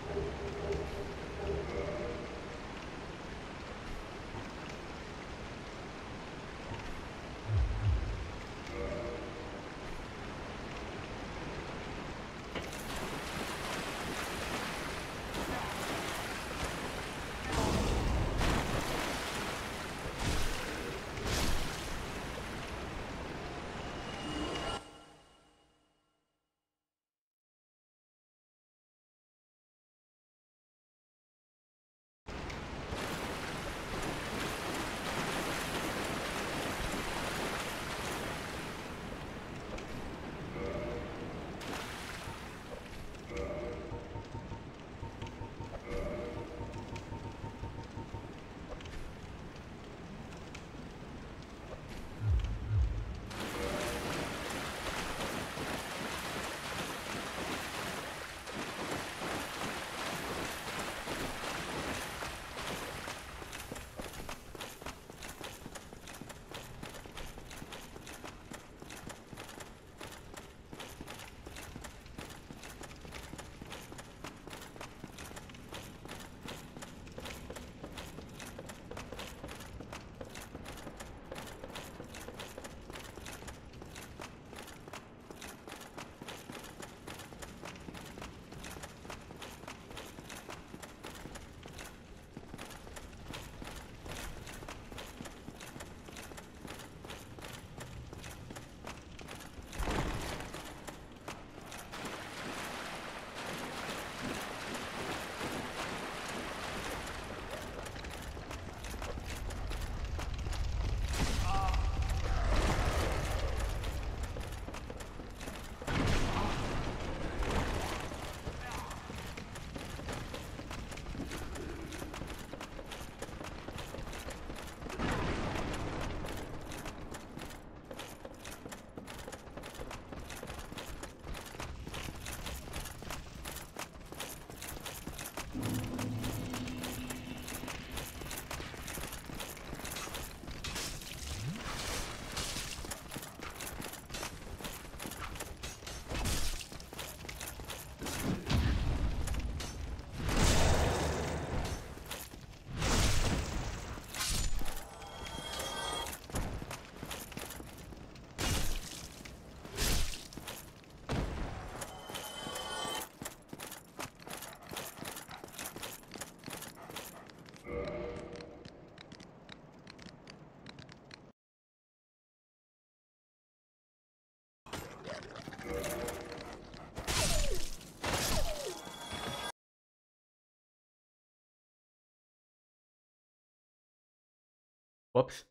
Whoops.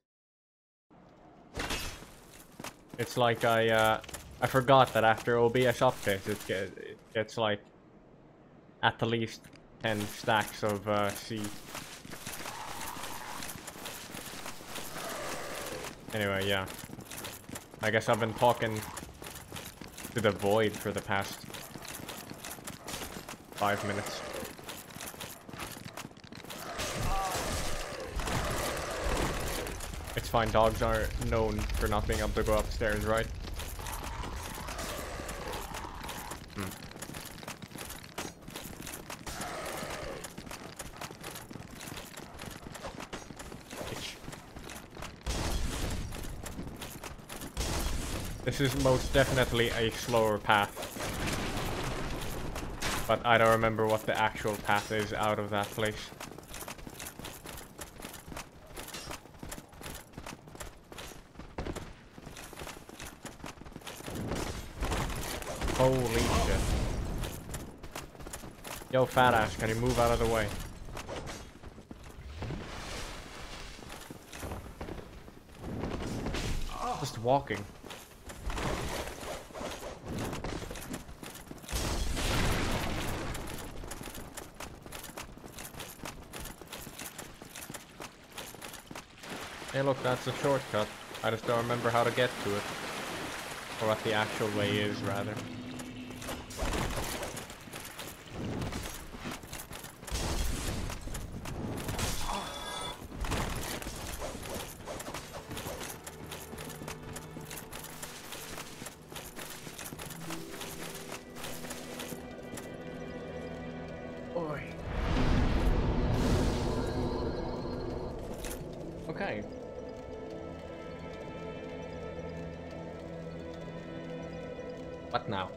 It's like I forgot that after OBS updates it gets like at the least 10 stacks of seed. Anyway, yeah. I guess I've been talking to the void for the past 5 minutes. It's fine, dogs are known for not being able to go upstairs, right? This is most definitely a slower path. But I don't remember what the actual path is out of that place. Holy shit. Yo, fat ass, can you move out of the way? Just walking. Hey look, that's a shortcut. I just don't remember how to get to it. Or what the actual way is, rather. Oh. boy. Okay. What now?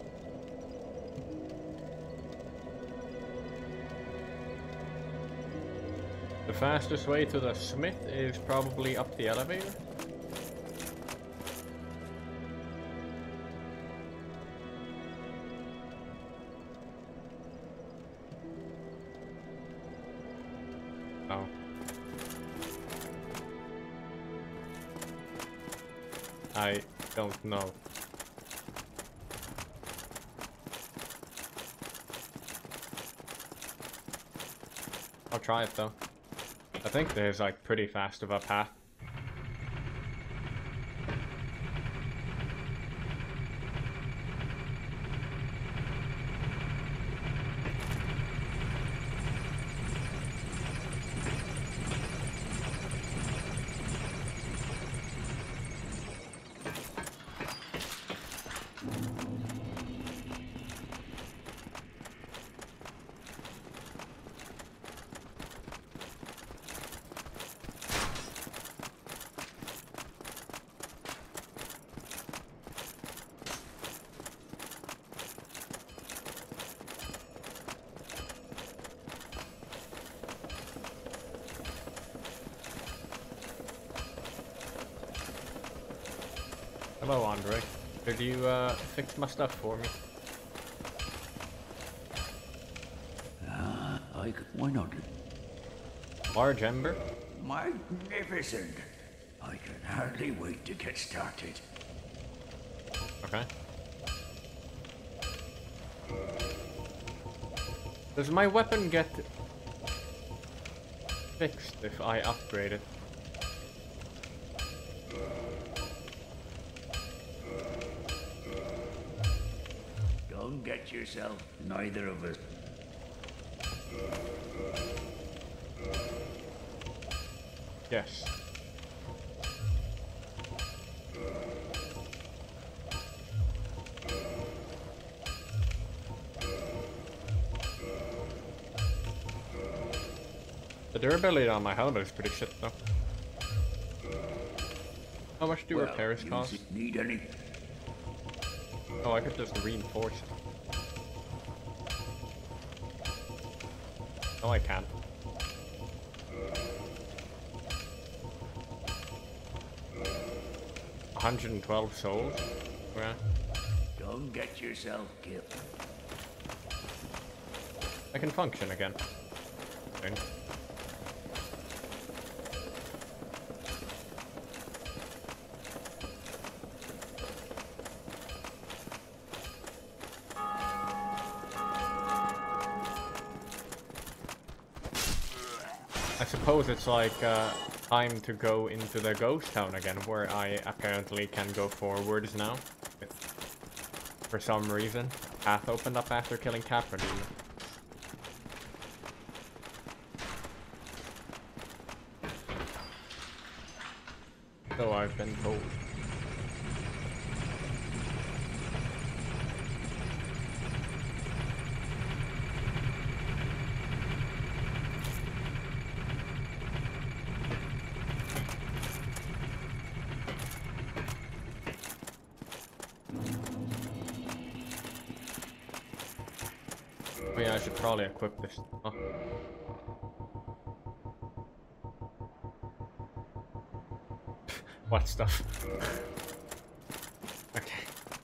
The fastest way to the smith is probably up the elevator. Oh. I don't know. I'll try it though. I think there's like pretty fast of a path. Hello, Andre. Could you fix my stuff for me? Why not? Large ember? Magnificent! I can hardly wait to get started. Okay. Does my weapon get fixed if I upgrade it? Don't get yourself, neither of us. Yes. The durability on my helmet is pretty shit though. How much do repairs cost? Need any? Oh, I could just reinforce it. Oh, I can. $112 souls. Yeah. Don't get yourself killed. I can function again. Okay. I suppose it's like time to go into the ghost town again, where I apparently can go forwards now. For some reason, path opened up after killing Capra Demon. So I've been told. Oh yeah, I should probably equip this. Oh. What stuff? Okay.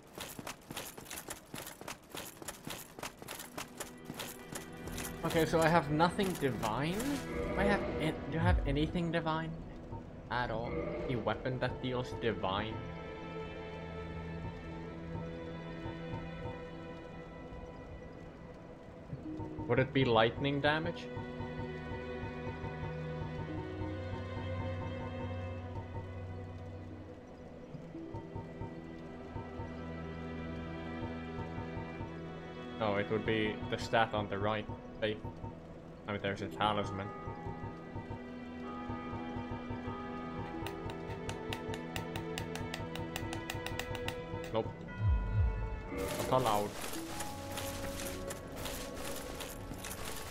Okay, so I have nothing divine. Do I have anything divine at all? A weapon that deals divine? Would it be lightning damage? No, it would be the stat on the right. I mean, there's a talisman. Nope. Not allowed.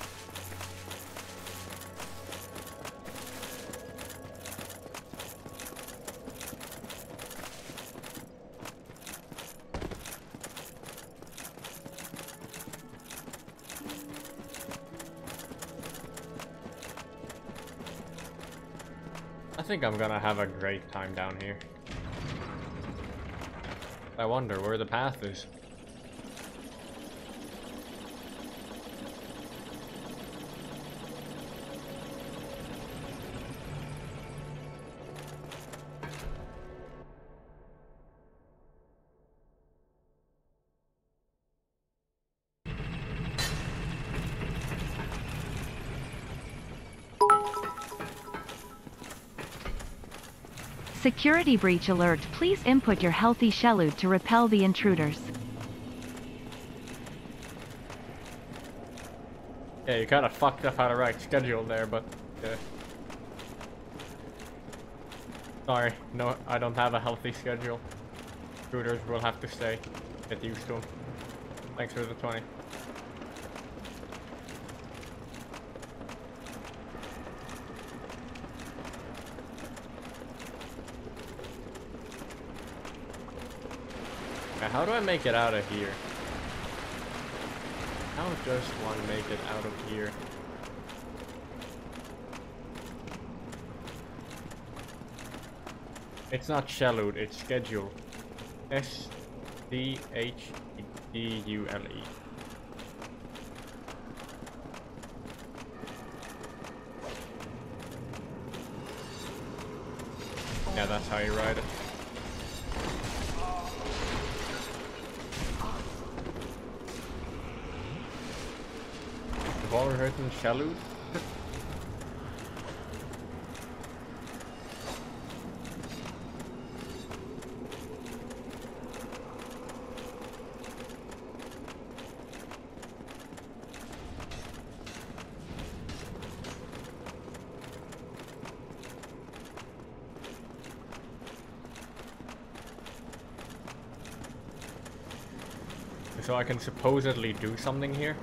I think I'm gonna have a great time down here. I wonder where the path is. Security breach alert. Please input your healthy Shelud to repel the intruders. Yeah, you kind of fucked up out of right schedule there, but yeah. Sorry, no, I don't have a healthy schedule. Intruders will have to stay. Get used to them. Thanks for the 20. How do I make it out of here? I don't just want to make it out of here. It's not Shelud, it's schedule. S-C-H-E-D-U-L-E. Yeah, that's how you write it. Wallerhurten Shelud? So I can supposedly do something here?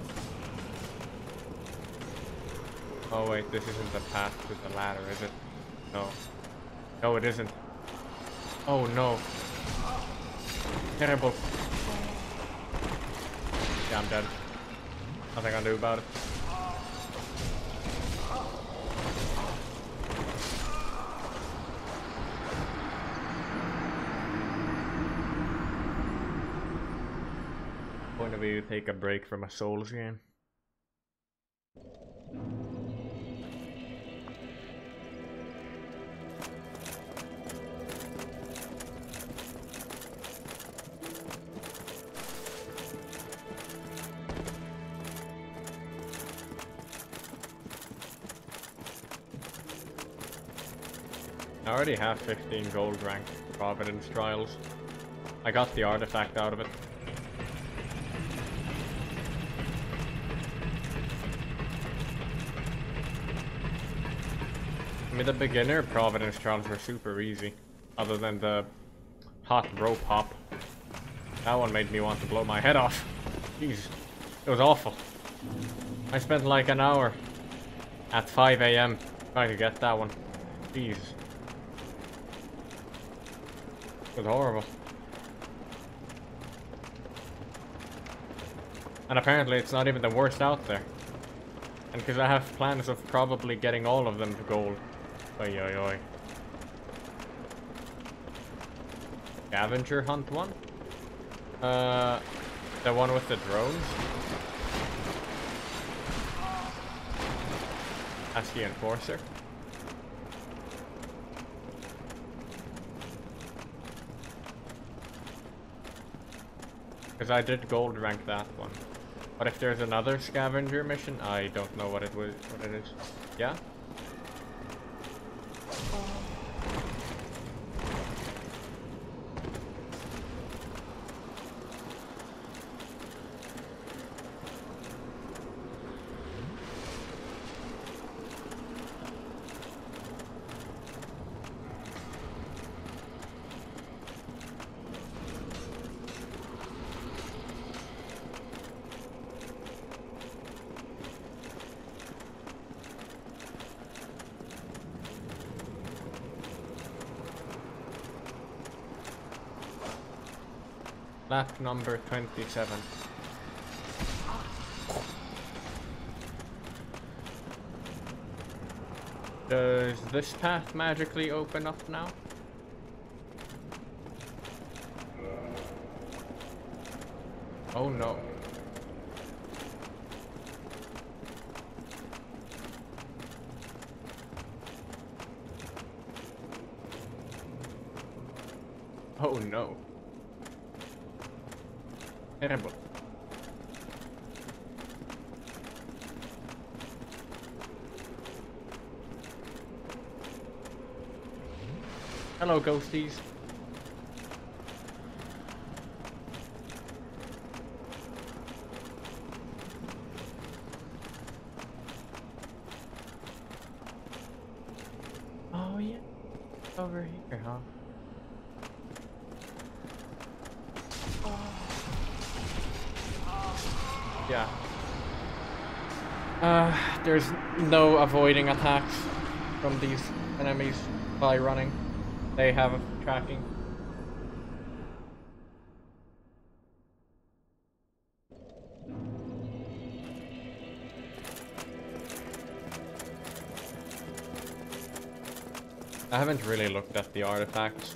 Oh wait, this isn't the path to the ladder, is it? No. No, it isn't. Oh no. Terrible. Yeah, I'm dead. Nothing I can do about it. Point of view, take a break from a Souls game. I already have 15 gold rank Providence Trials. I got the artifact out of it. I mean, the beginner Providence Trials were super easy, other than the hot rope hop. That one made me want to blow my head off. Jeez, it was awful. I spent like an hour at 5 AM trying to get that one. Jeez. It was horrible. And apparently it's not even the worst out there. And because I have plans of probably getting all of them to gold. Oi oi oi. Scavenger hunt one? The one with the drones? That's the enforcer. Because I did gold rank that one. But if there's another scavenger mission, I don't know what it is. Yeah? Lap number 27. Does this path magically open up now? Oh no. Oh no. Terrible. Hello, ghosties. Oh yeah, over here, huh? Yeah. There's no avoiding attacks from these enemies by running. They have tracking. I haven't really looked at the artifacts.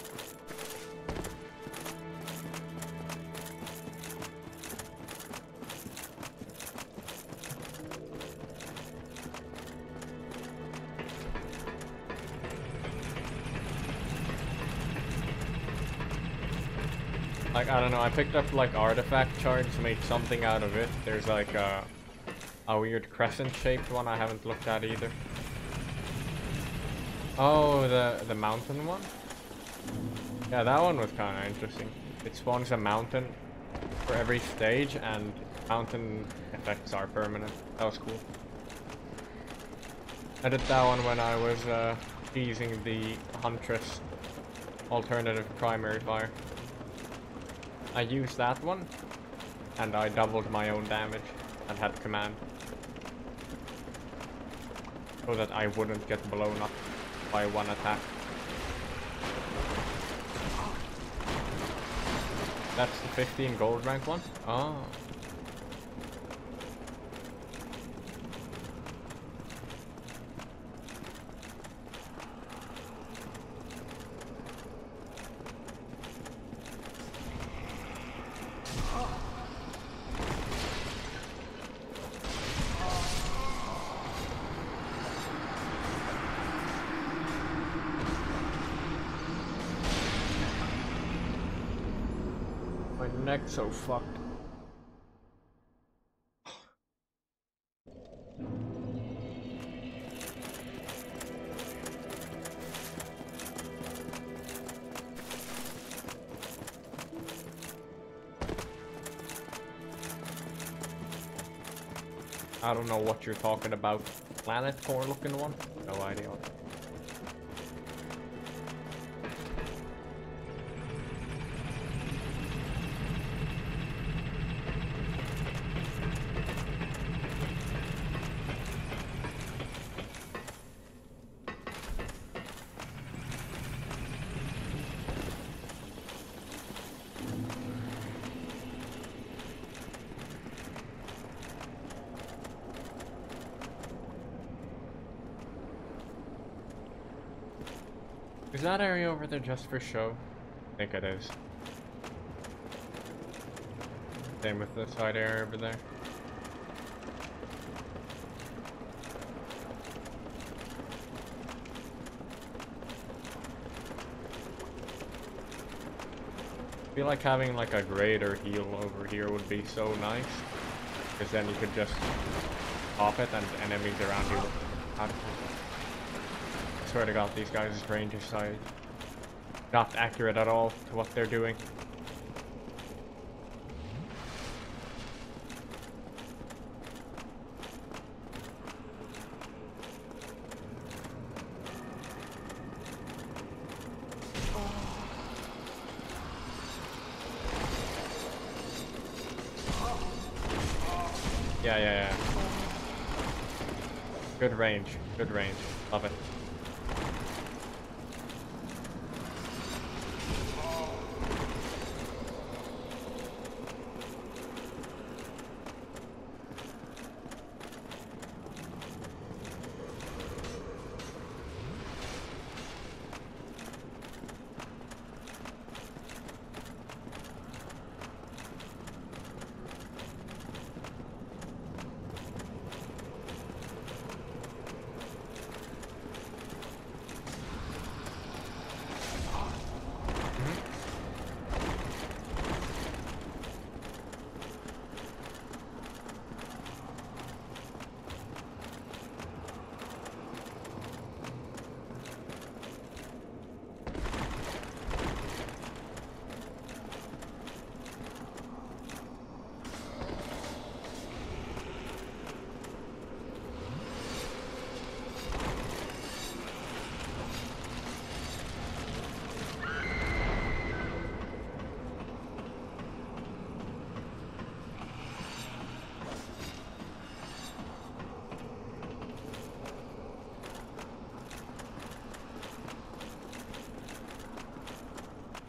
Like, I don't know, I picked up like artifact shards to make something out of it. There's like a weird crescent shaped one I haven't looked at either. Oh, the mountain one? Yeah, that one was kind of interesting. It spawns a mountain for every stage and mountain effects are permanent. That was cool. I did that one when I was using the Huntress alternative primary fire. I used that one, and I doubled my own damage and had command. So that I wouldn't get blown up by one attack. That's the 15 gold rank one? Oh. Neck's so fucked. I don't know what you're talking about. Planet core looking one? No idea. Is that area over there just for show? I think it is. Same with the side area over there. I feel like having like a greater heal over here would be so nice. Because then you could just pop it and enemies around you. I swear to God, these guys' range is not accurate at all to what they're doing. Yeah. Good range. Good range. Love it.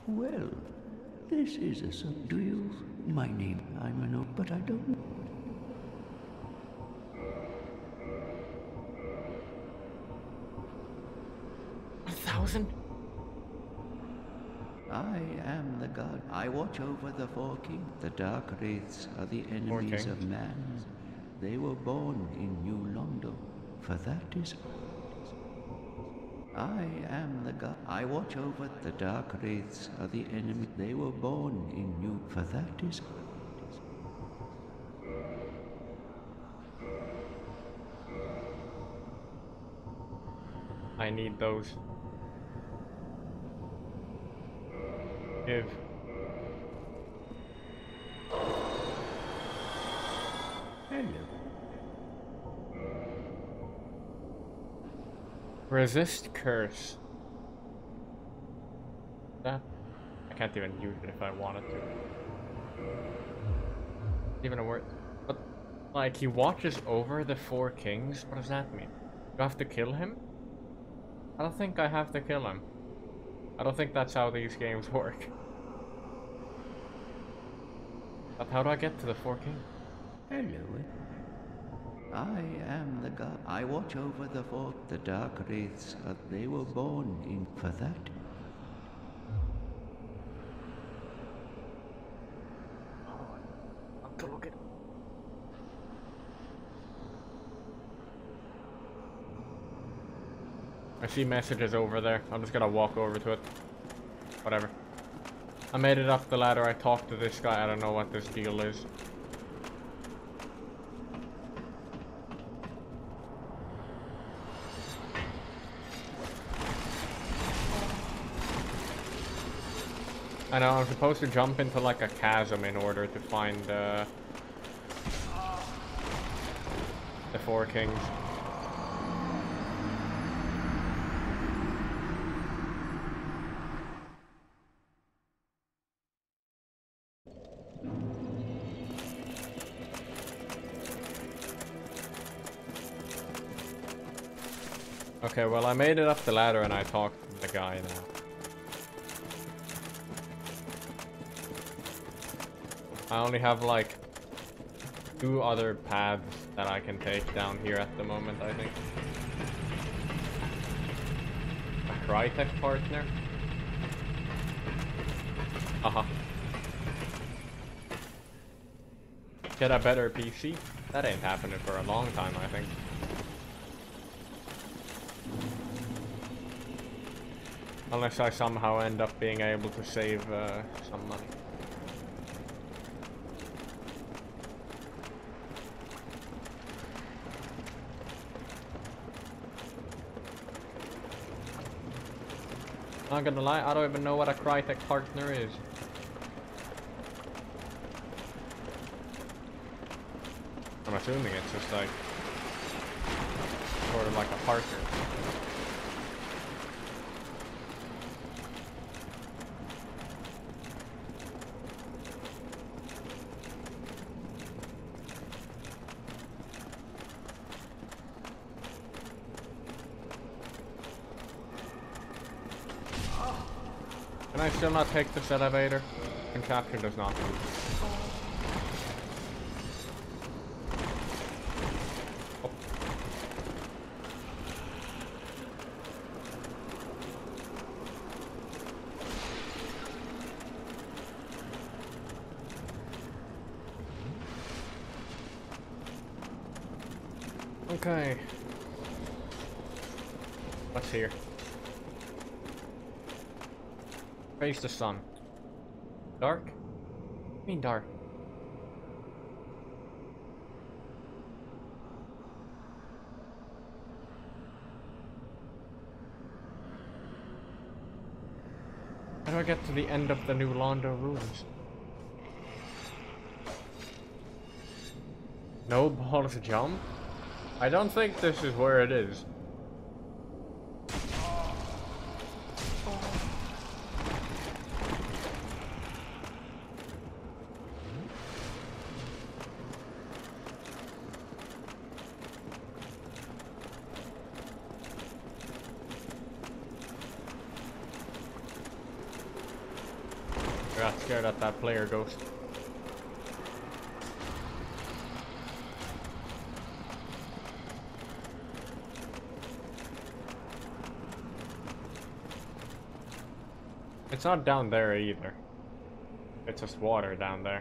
Well, this is a sub. Do you? My name, I'm an old, but I don't. 1,000? I am the god. I watch over the four kings. The dark wraiths are the enemies of man. They were born in New Londo. For that is. I am the god. I watch over the dark wraiths are the enemy. They were born in New. For that is. I need those. Give. Hello. Resist curse. That I can't even use it if I wanted to. Even a word. But like he watches over the four kings? What does that mean? Do I have to kill him? I don't think I have to kill him. I don't think that's how these games work. But how do I get to the four kings? Hello. I am the god. I watch over the four. The dark wraiths are. They were born in. For that. Look at. I see messages over there. I'm just gonna walk over to it. Whatever. I made it up the ladder. I talked to this guy. I don't know what this deal is. I know I'm supposed to jump into like a chasm in order to find the four kings. Okay, well I made it up the ladder and I talked to the guy now. I only have like 2 other paths that I can take down here at the moment, I think. A Crytek partner? Haha. Get a better PC? That ain't happening for a long time, I think. Unless I somehow end up being able to save some money. Not gonna lie, I don't even know what a Crytek partner is. I'm assuming it's just like sort of like a partner. Can I still not take this elevator? Contraption does not move. Oh. Okay. What's here? Face the sun. Dark? What do you mean dark? How do I get to the end of the New Londo ruins? No balls to jump? I don't think this is where it is. got scared at that player ghost. It's not down there either. It's just water down there.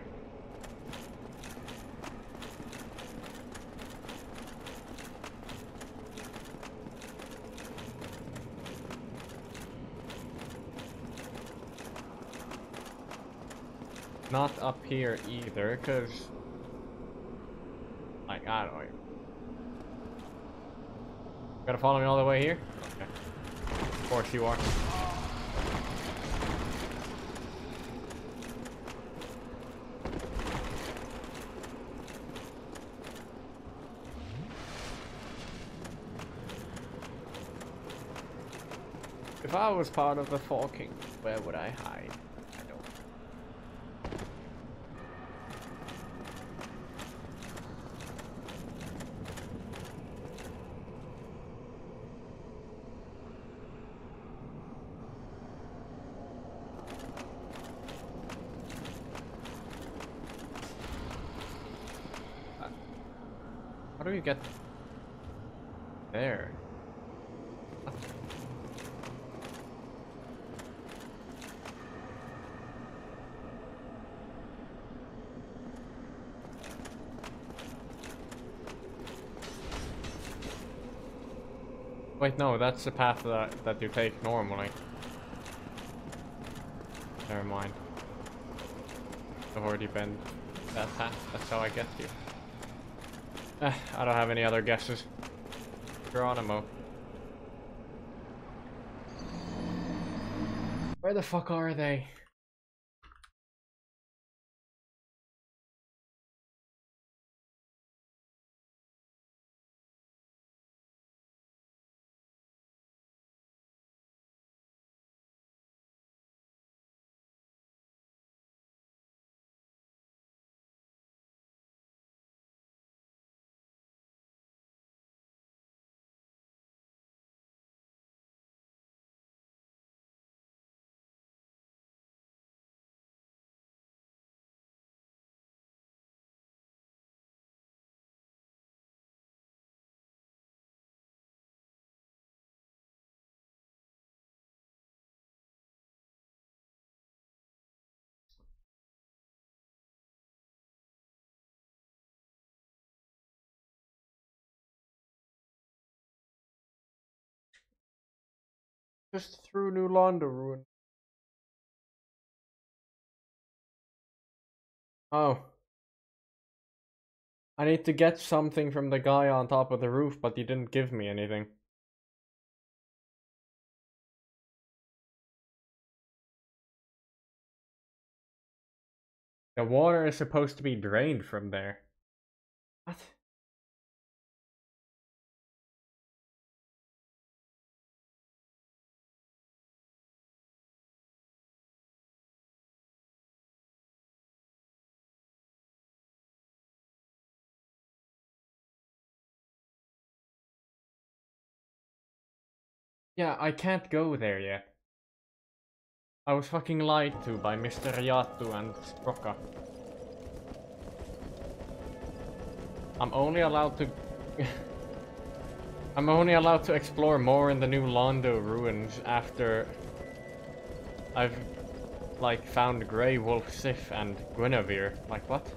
Not up here either, cause like I don't know. Gotta follow me all the way here? Okay. Of course you are. If I was part of the Fall King, where would I hide? I don't. How do you get there? Wait, no, that's the path that you take normally. Never mind. I've already been that path. That's how I get you. I don't have any other guesses. Geronimo. Where the fuck are they? Just through New Londo ruin. Oh. I need to get something from the guy on top of the roof, but he didn't give me anything. The water is supposed to be drained from there. What? Yeah, I can't go there yet. I was fucking lied to by Mr. Yatu and Sprocka. I'm only allowed to... I'm only allowed to explore more in the New Londo ruins after I've, like, found Grey Wolf Sif and Guinevere. Like, what?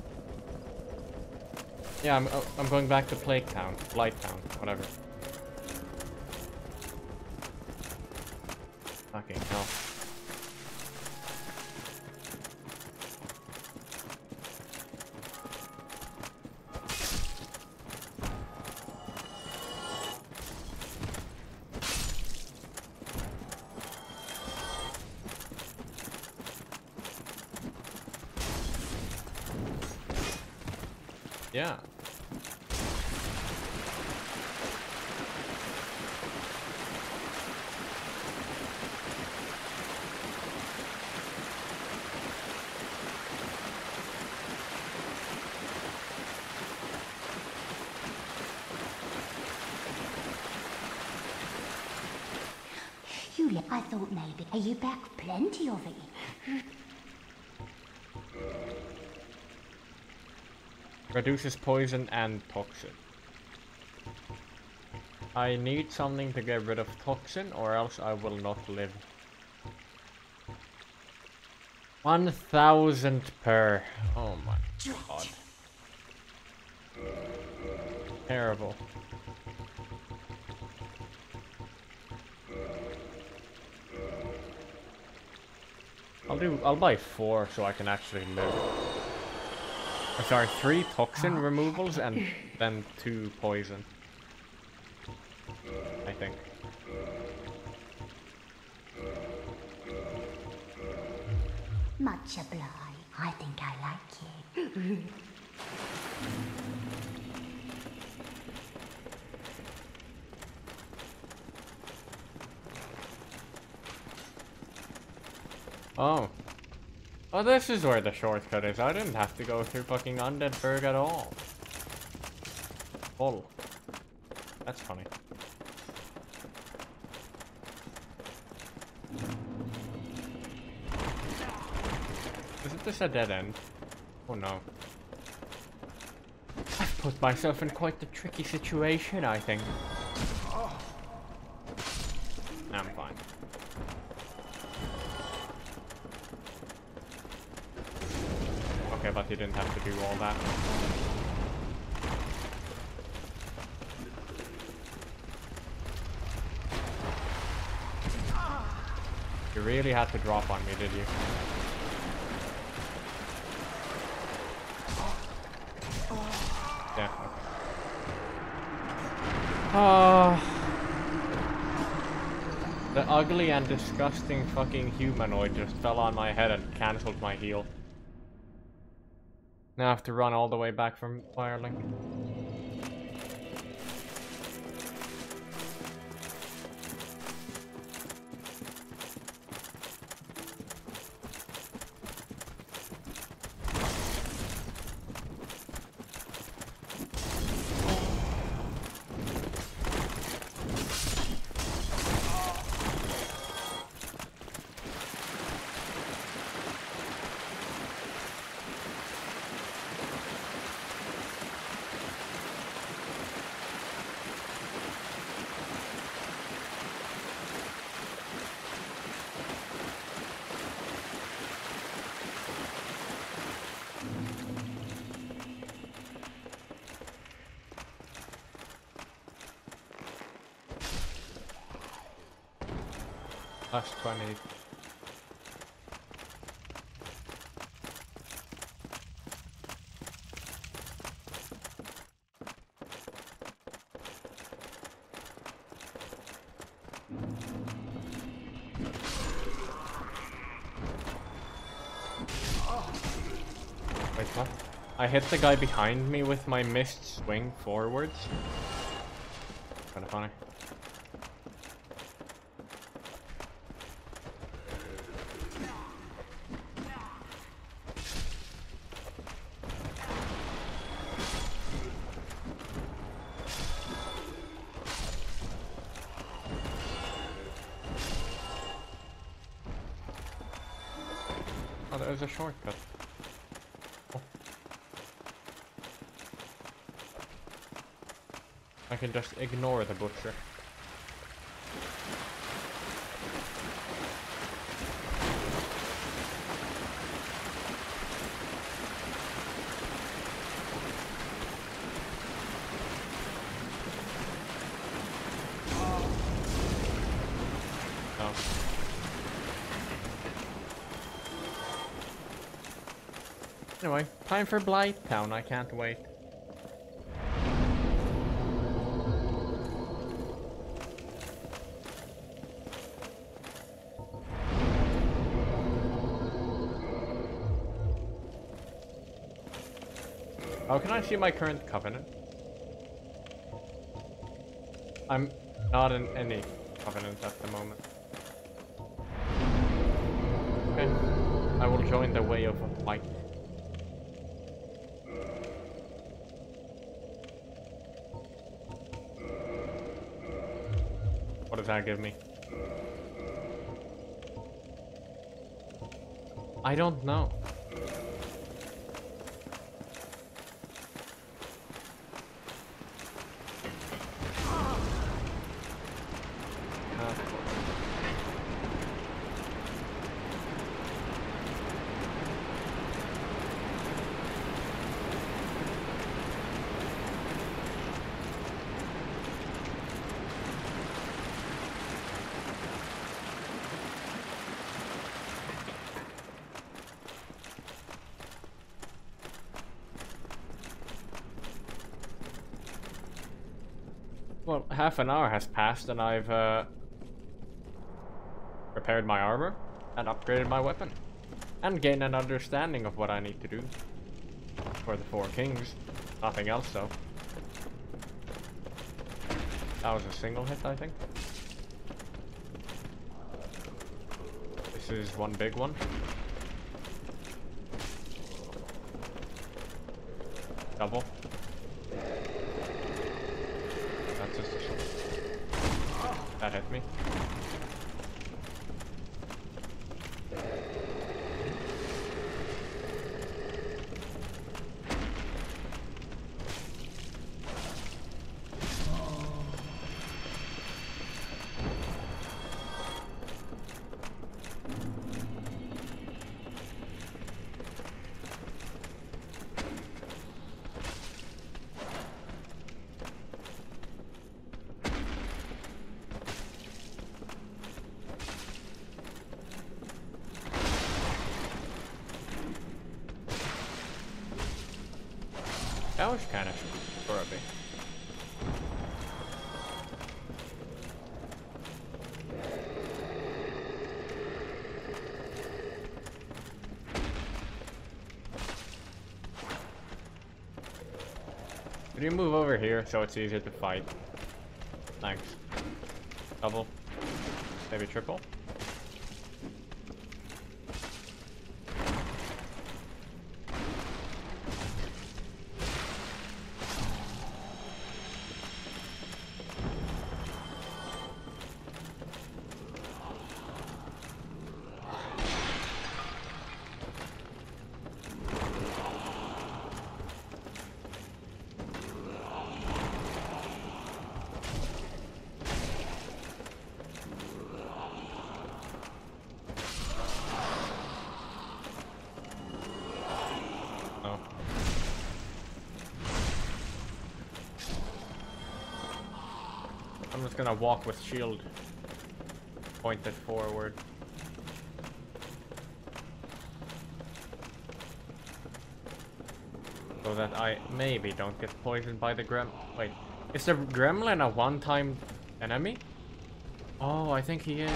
Yeah, I'm going back to Plague Town, Blight Town, whatever. Fucking hell. Yeah. I thought maybe you back plenty of it. Reduces poison and toxin. I need something to get rid of toxin, or else I will not live. 1,000 per. Oh my god. Terrible. I'll buy 4 so I can actually live. Oh, sorry, 3 toxin removals and then 2 poison. I think. Much obliged. I think I like you. Oh. Oh, this is where the shortcut is. I didn't have to go through fucking Undeadburg at all. Full. That's funny. Isn't this a dead end? Oh no. I've put myself in quite the tricky situation, I think. I'm fine. Okay, but you didn't have to do all that. You really had to drop on me, did you? Yeah, okay. The ugly and disgusting fucking humanoid just fell on my head and cancelled my heal. Now I have to run all the way back from Firelink. Plus 20. Wait, what? I hit the guy behind me with my mist swing forwards. Kinda funny. Oh, there's a shortcut. Oh. I can just ignore the butcher. Oh. Anyway, time for Blighttown. I can't wait. How can I see my current covenant? I'm not in any covenant at the moment. Okay. I will join the way of light. What does that give me? I don't know. Well, half an hour has passed and I've repaired my armor and upgraded my weapon. And gained an understanding of what I need to do for the Four Kings. Nothing else though. That was a single hit, I think. This is one big one. Double. That's just a shot. That hit me. That was kind of horrible. Could you move over here so it's easier to fight? Thanks. Double. Maybe triple? I'm just gonna walk with shield pointed forward. So that I maybe don't get poisoned by the Wait, is the gremlin a one-time enemy? Oh, I think he is.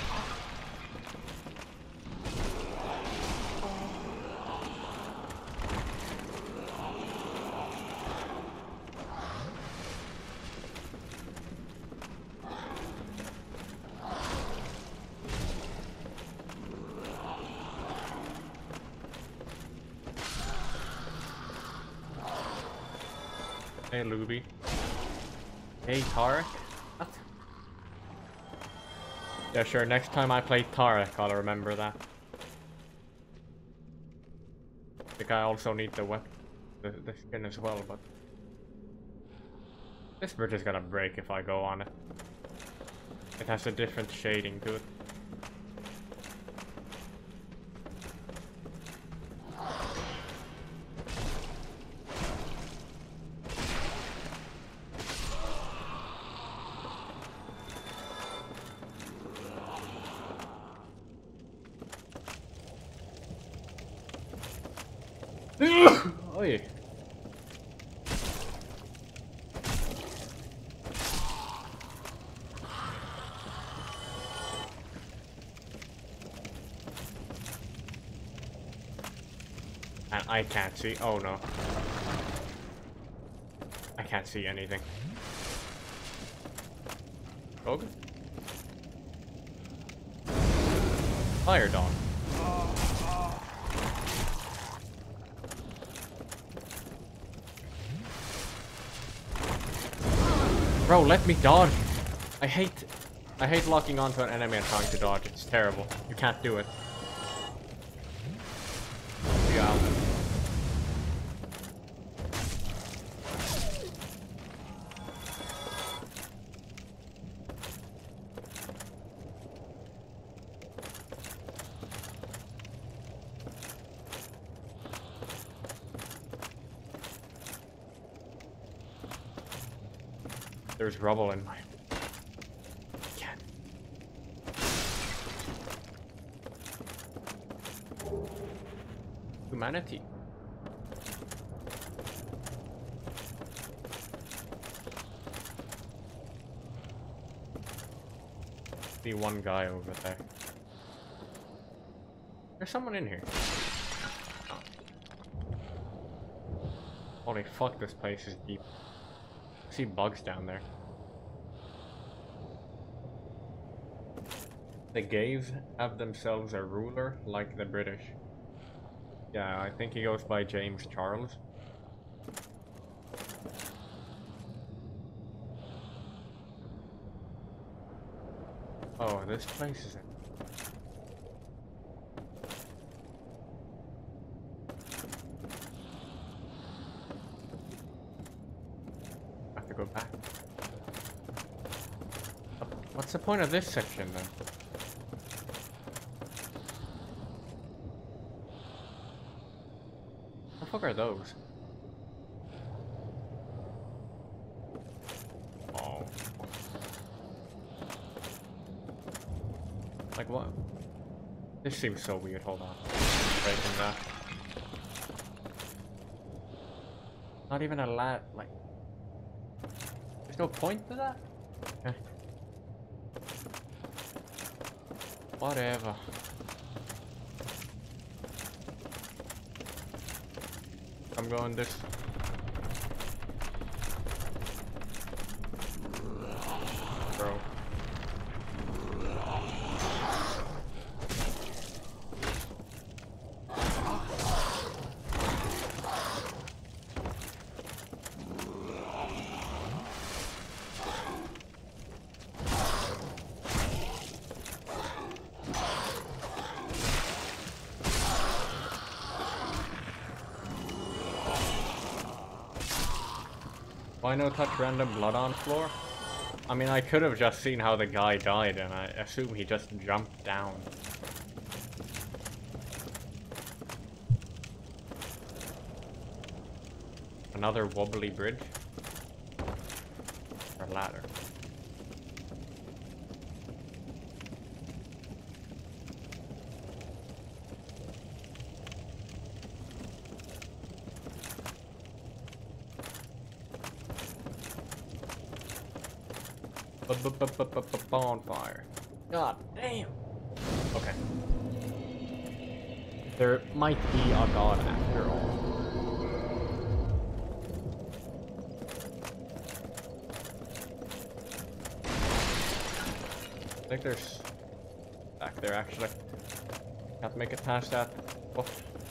Hey, Luby. Hey, Tarek? What? Yeah, sure, next time I play Tarek, I'll remember that. I think I also need the weapon, the skin as well, but... This bridge is gonna break if I go on it. It has a different shading to it. Oi. And I can't see. Oh no. I can't see anything. Okay. Fire dog. Bro, let me dodge. I hate locking onto an enemy and trying to dodge. It's terrible. You can't do it. Yeah. There's rubble in my... Can't. Humanity. see one guy over there. There's someone in here. Oh. Holy fuck, this place is deep. I see bugs down there. The Gays have themselves a ruler like the British. Yeah, I think he goes by James Charles. Oh, this place is... I have to go back. What's the point of this section then? What the fuck are those? Oh. Like what? This seems so weird, hold on. Breaking that. Not even a lad, like... There's no point to that? Okay. Whatever. I'm going this. Bro. Why no touch random blood on floor? I mean, I could have just seen how the guy died, and I assume he just jumped down. Another wobbly bridge? Or ladder? Bonfire. God damn. Okay. There might be a god after all. I think there's back there actually. Can't make it past that. Oh.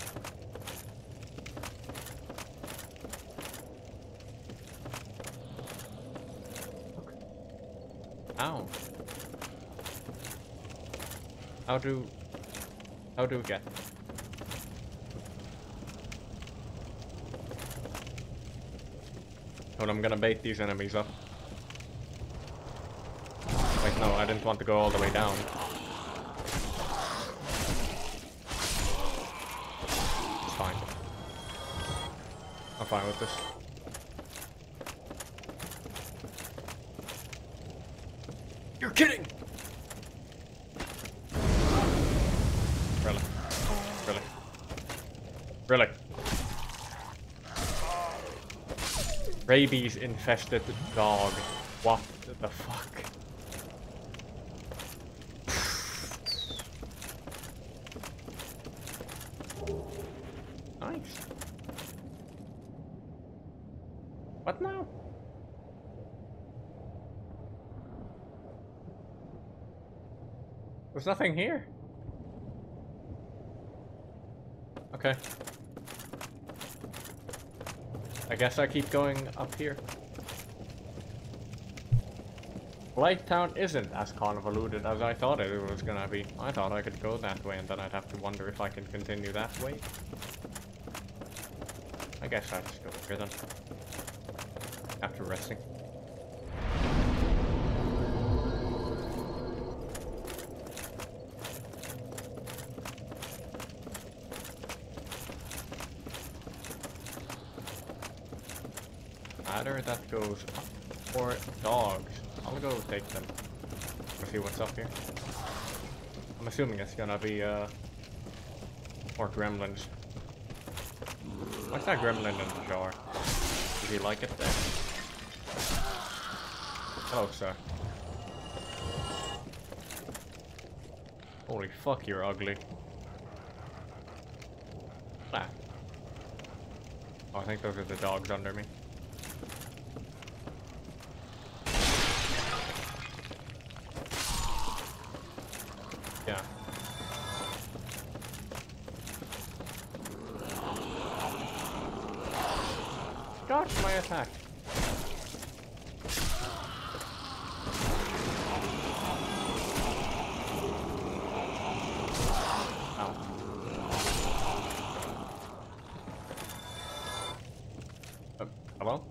Ow. How do we get? Well, I'm gonna bait these enemies up. Wait, no, I didn't want to go all the way down. It's fine. I'm fine with this. You're kidding! Really? Really? Really? Rabies infested dog. What the fuck? Nice. What now? There's nothing here. Okay. I guess I keep going up here. Blighttown isn't as convoluted as I thought it was gonna be. I thought I could go that way and then I'd have to wonder if I can continue that way. I guess I'll just go here then. After resting. Ladder that goes up for dogs. I'll go take them. Let's see what's up here. I'm assuming it's gonna be more gremlins. What's that gremlin in the jar? Does he like it there? Hello, sir. Holy fuck, you're ugly. Ah. Oh, I think those are the dogs under me. Yeah. Dodge my attack. Hello?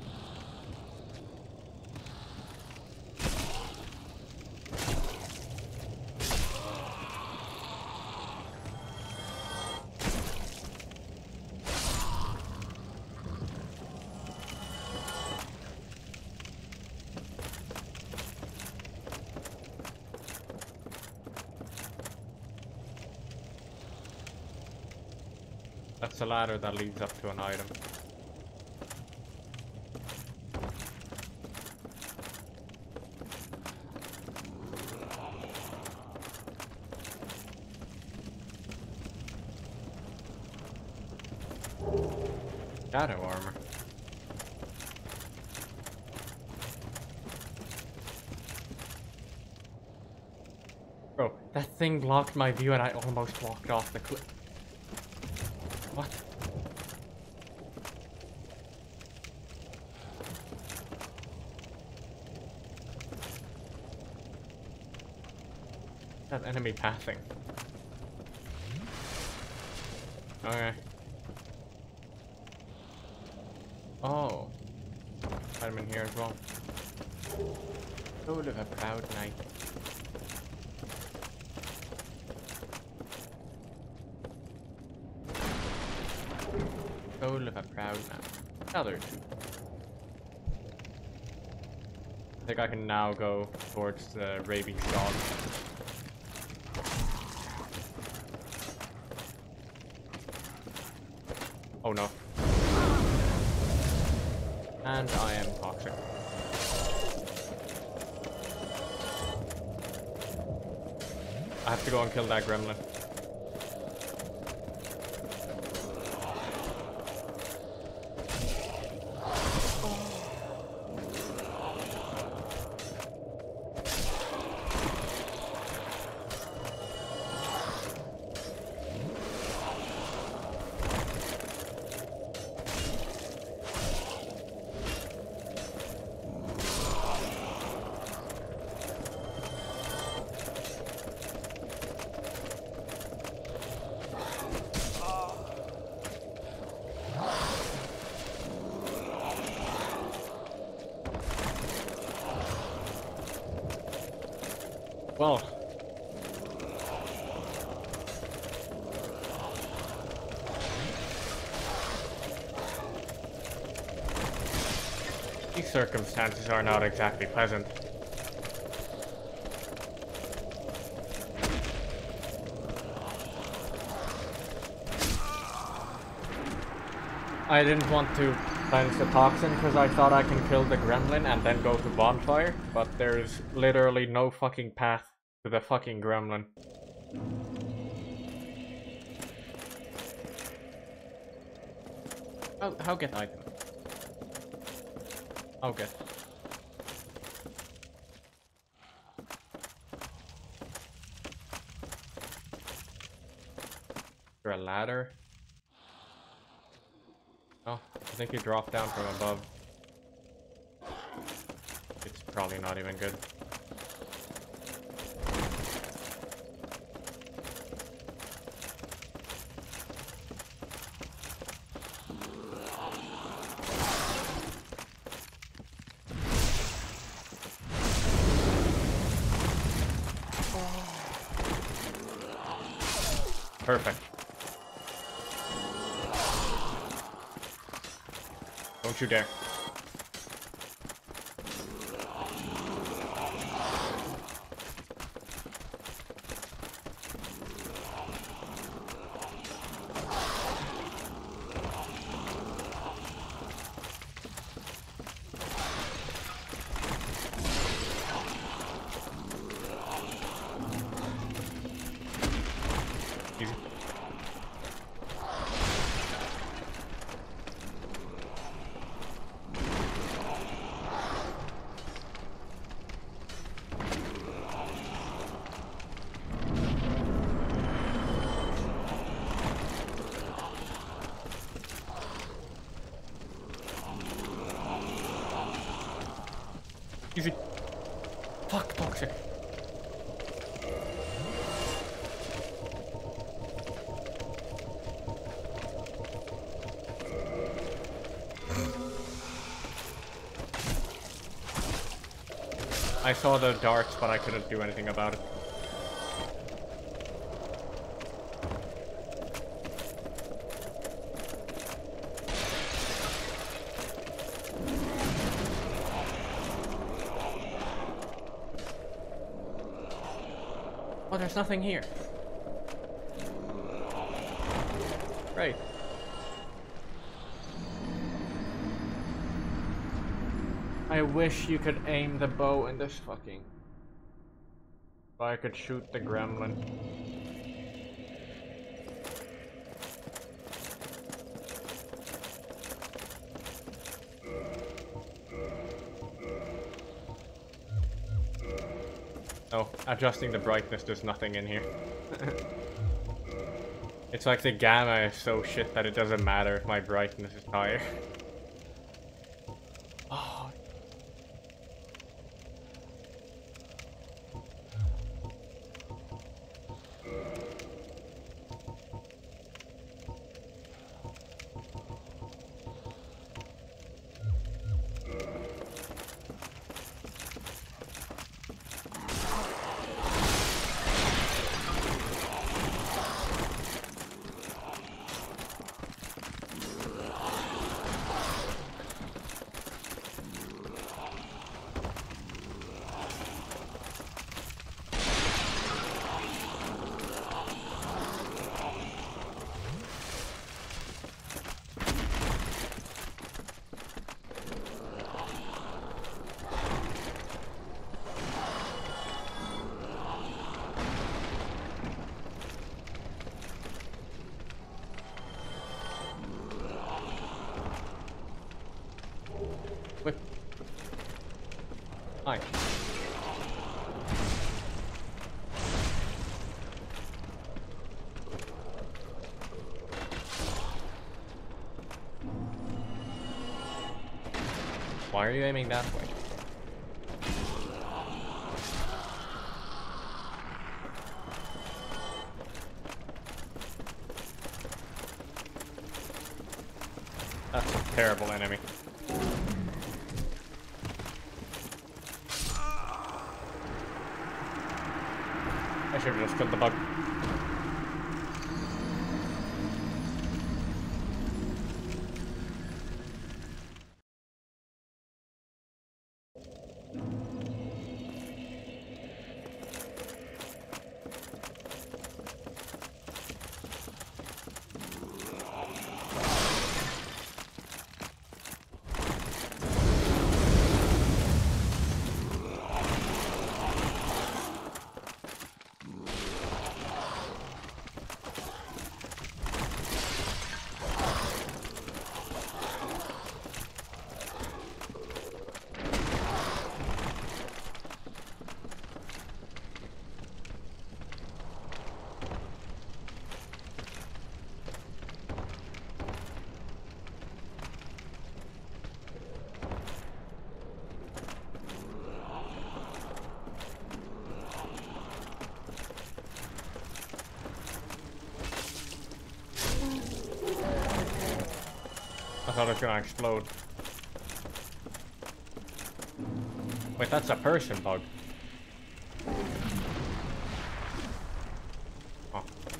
That's a ladder that leads up to an item. Shadow armor. Bro, that thing blocked my view and I almost walked off the cliff. What? That enemy passing. Okay. Oh. I'm in here as well. Soul of a proud knight. Soul of a proud man. Other two. I think I can now go towards the rabies dog. Oh no. And I am toxic. I have to go and kill that gremlin. Well, these circumstances are not exactly pleasant. I didn't want to cleanse the toxin because I thought I can kill the gremlin and then go to bonfire, but there's literally no fucking path to the fucking gremlin. How get item? Okay. Is there a ladder? Oh, I think you drop down from above. It's probably not even good. Perfect. Don't you dare. Easy. Fuck, toxic. I saw the darts, but I couldn't do anything about it. Oh, there's nothing here. Right. I wish you could aim the bow in this fucking... So I could shoot the gremlin. Oh, adjusting the brightness, there's nothing in here. It's like the gamma is so shit that it doesn't matter if my brightness is higher. Oh. Whip. Hi. Why are you aiming that way? That's a terrible enemy. I should have just killed the bug. I thought it was gonna explode. Wait, that's a person bug. Oh.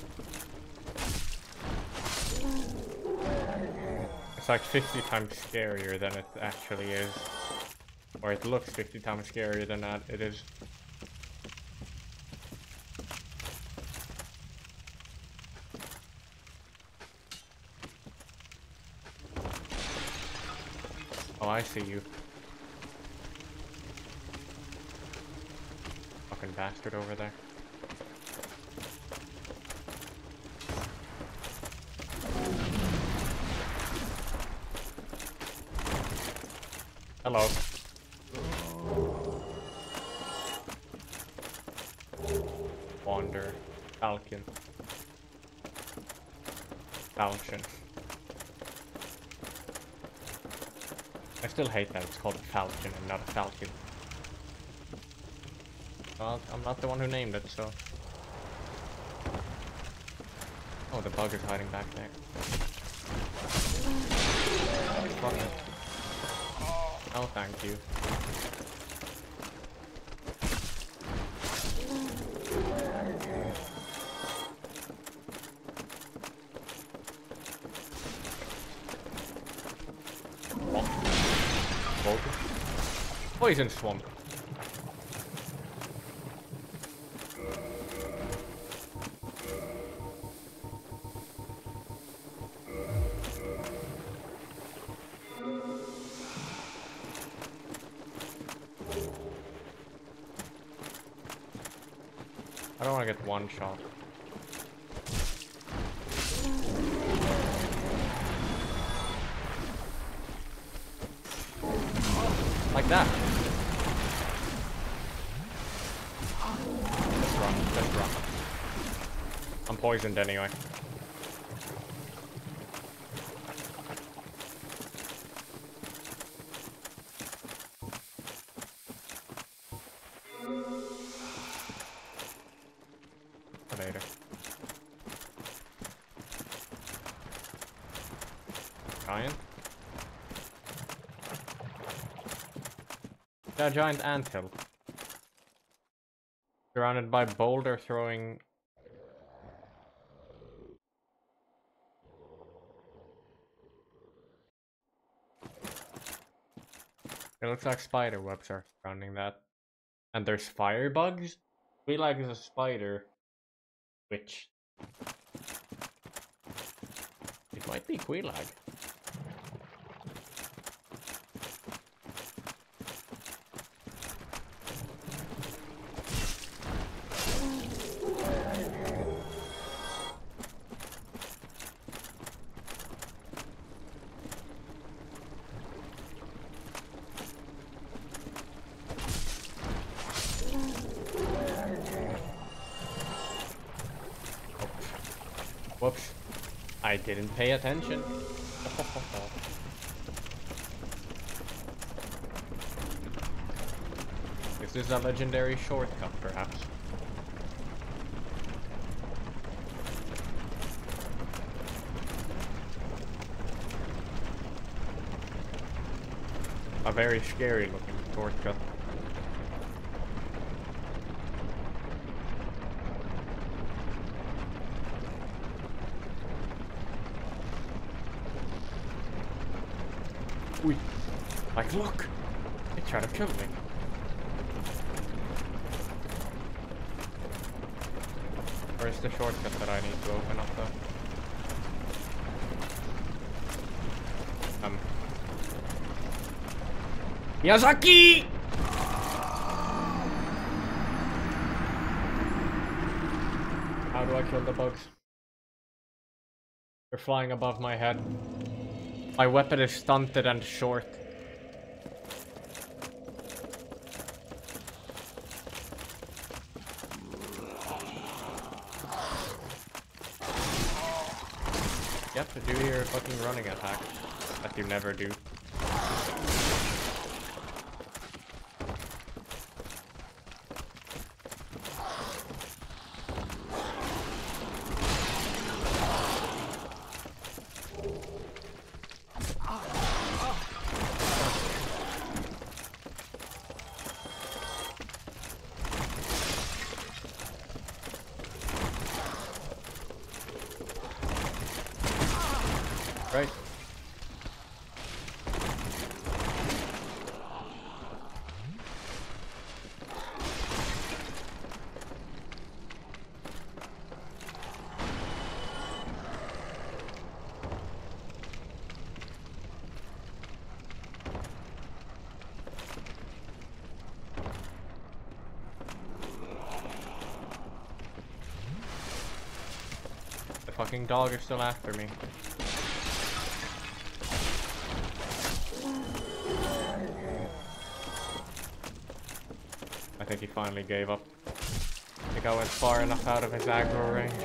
It's like 50 times scarier than it actually is. Or it looks 50 times scarier than that it is. Oh, I see you. Fucking bastard over there. Hello. Wander. Falcon. Falcon. I still hate that it's called a falcon and not a falcon. Well, I'm not the one who named it, so... Oh, the bug is hiding back there. Fuck it. Oh, thank you. Poison swamp. I don't want to get one shot. Like that. Let's run. Let's run. I'm poisoned anyway. Later. Giant? Yeah, giant anthill. Surrounded by boulder throwing. It looks like spider webs are surrounding that. And there's fire bugs? Quelaag is a spider. Which? It might be Quelaag. Whoops. I didn't pay attention. This is a legendary shortcut, perhaps. A very scary looking shortcut. Ui. Like, look! They try to kill me. Where's the shortcut that I need to open up, though? Miyazaki! How do I kill the bugs? They're flying above my head. My weapon is stunted and short. Yep, do your fucking running attack that you never do. Right. The fucking dog is still after me. I think he finally gave up. I think I went far enough out of his aggro range.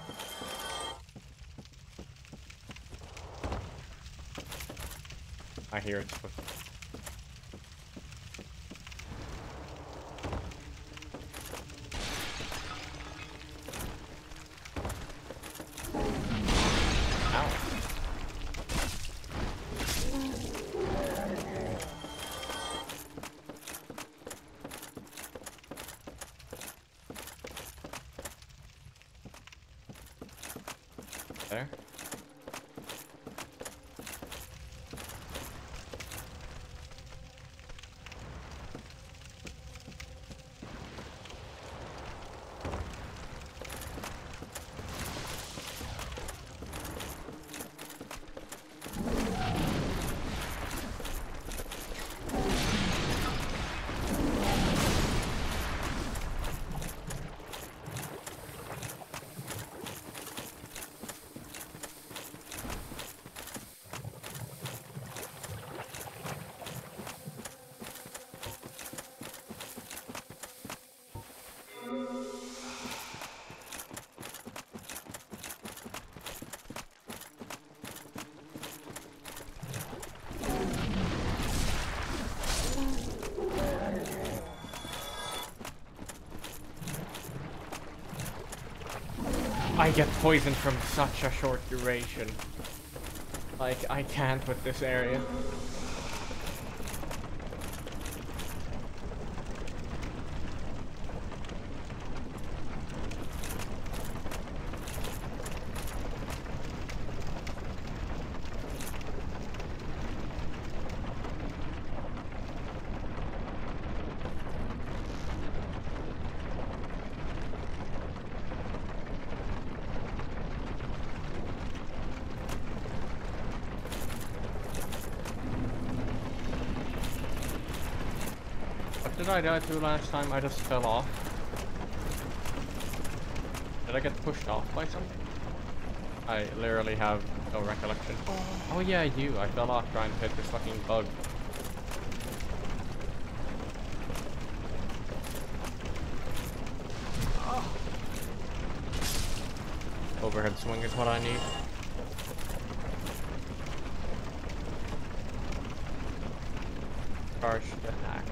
I hear its foot. There. I get poisoned from such a short duration. Like, I can't with this area. What did I die to last time? I just fell off. Did I get pushed off by something? I literally have no recollection. Oh yeah, you. I fell off trying to hit this fucking bug. Overhead swing is what I need. Charge attack.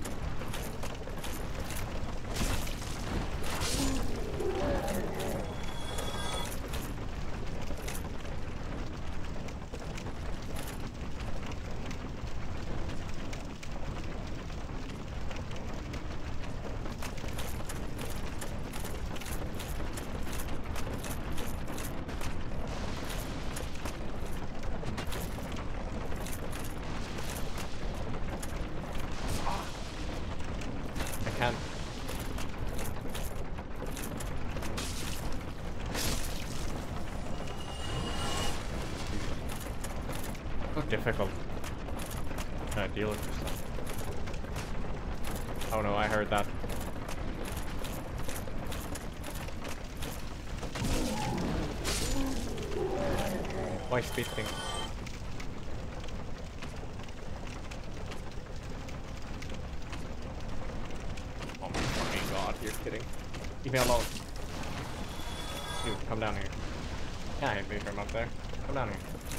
So difficult. Trying to deal with this stuff. Oh no, I heard that. Why speed thing? Oh my fucking god, you're kidding. Leave me alone. Dude, come down here. Can't hit me from up there. Come down here.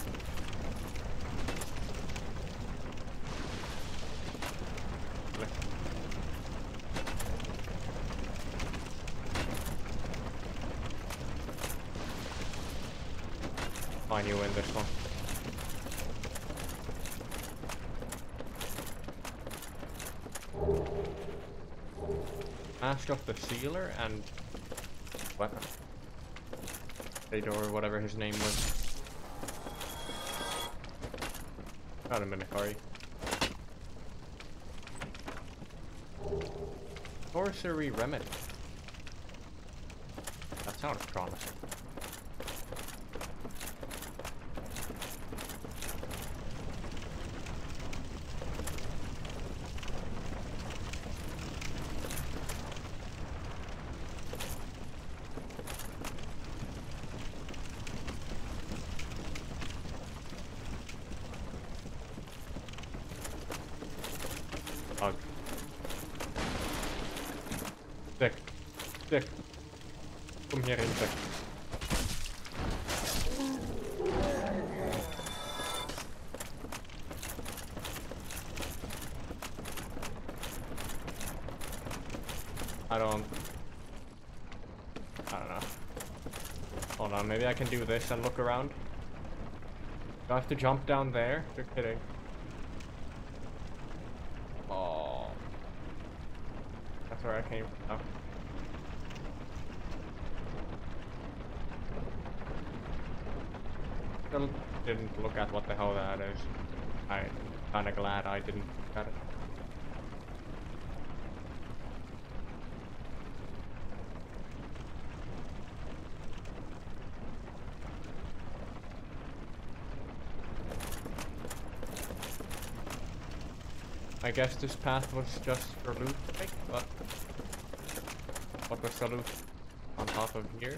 Fine, you win this one. Mask of the Sealer and weapon. Fedor, whatever his name was. Got him in a curry. Sorcery Remedy. That sounds promising. Hug. Sick. Sick. Komm hier rein, Sick. I don't know. Hold on, maybe I can do this and look around. Do I have to jump down there? You're kidding. Oh. That's where I came from. Oh. still didn't look at what the hell that is. I'm kinda glad I didn't look at it. I guess this path was just for loot, but what was the loot on top of here?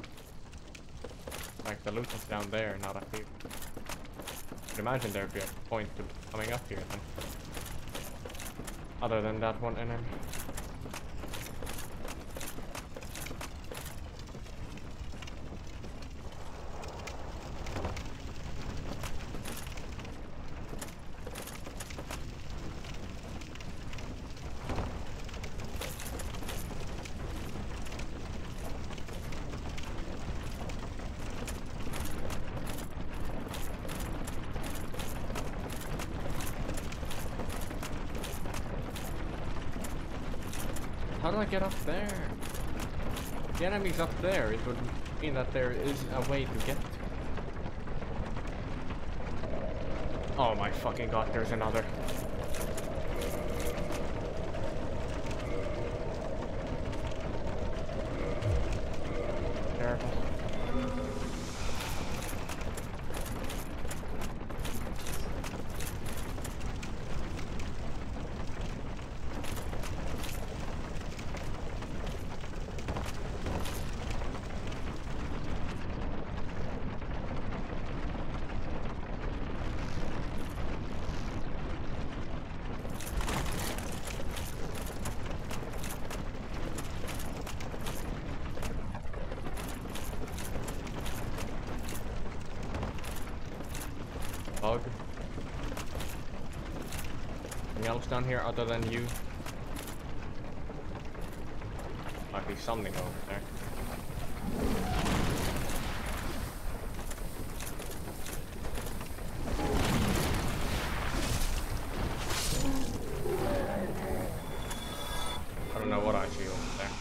Like the loot was down there, not up here. I'd imagine there'd be a point to coming up here then. Other than that one enemy. How do I get up there? The enemy's up there. It would mean that there is a way to get to. Oh my fucking god, there's another. Terrible. Bug. Anything else down here other than you? Might be something over there. I don't know what I see over there.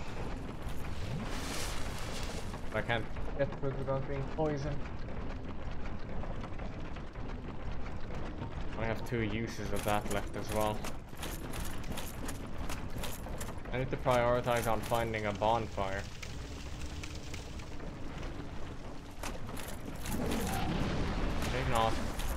I can't get through without being poisoned. I have 2 uses of that left as well. I need to prioritize on finding a bonfire. Maybe not.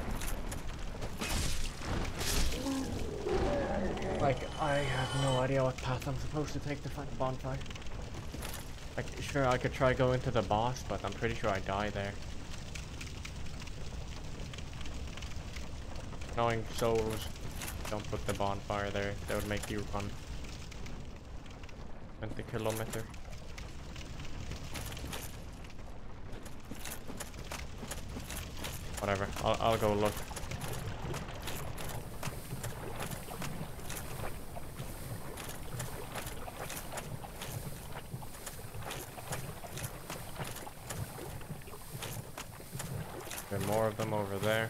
Like, I have no idea what path I'm supposed to take to find a bonfire. Like, sure, I could try going to the boss, but I'm pretty sure I die there. Knowing souls, don't put the bonfire there. That would make you run 20 kilometers. Whatever, I'll go look. There are more of them over there.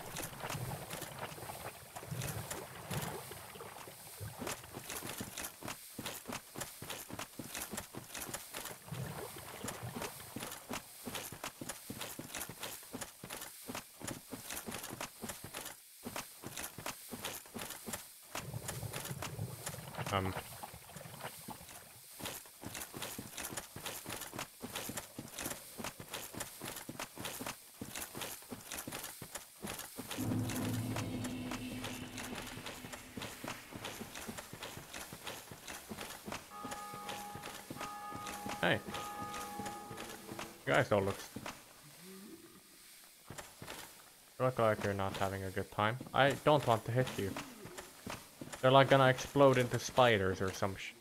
Hey. You guys don't look like you're not having a good time. I don't want to hit you. They're like gonna explode into spiders or some sh.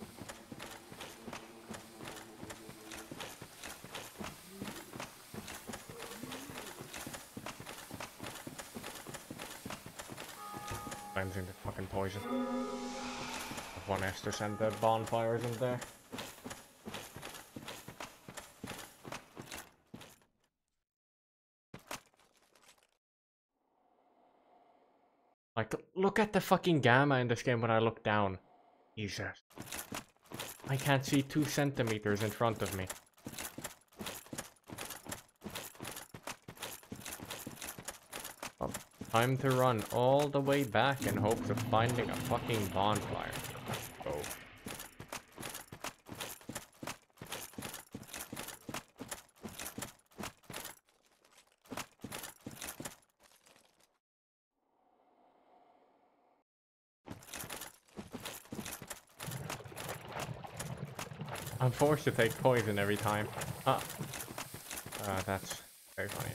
Cleansing the fucking poison. One has to send the bonfires in there. Like, look at the fucking gamma in this game when I look down. Jesus. I can't see 2 centimeters in front of me. Time to run all the way back in hopes of finding a fucking bonfire. Go. I'm forced to take poison every time. That's very funny.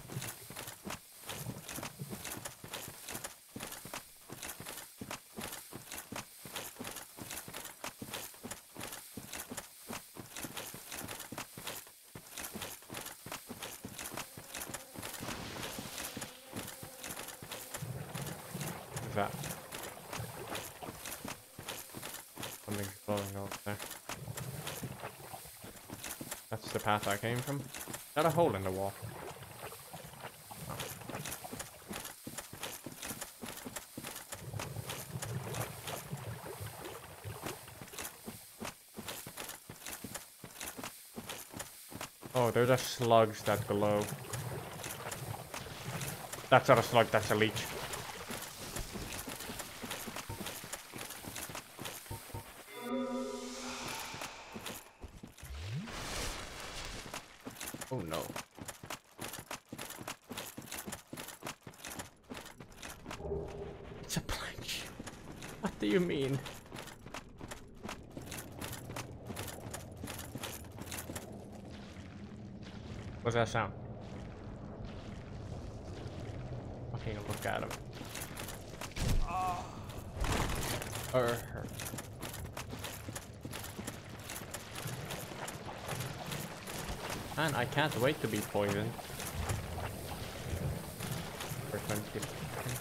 What's that? Something's blowing over there. That's the path I came from. Is that a hole in the wall? Oh, they're just slugs that glow. That's not a slug, that's a leech. Oh no. It's a plank. What do you mean? What's that sound? Okay, look at him. Man, I can't wait to be poisoned. For 20 seconds.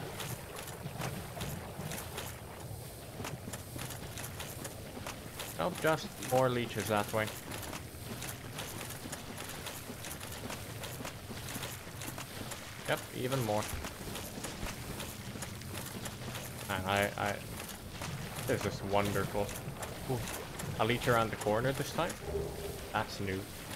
Nope, just more leeches that way. Yep, even more. Man, this is wonderful. Ooh, a leech around the corner this time? That's new.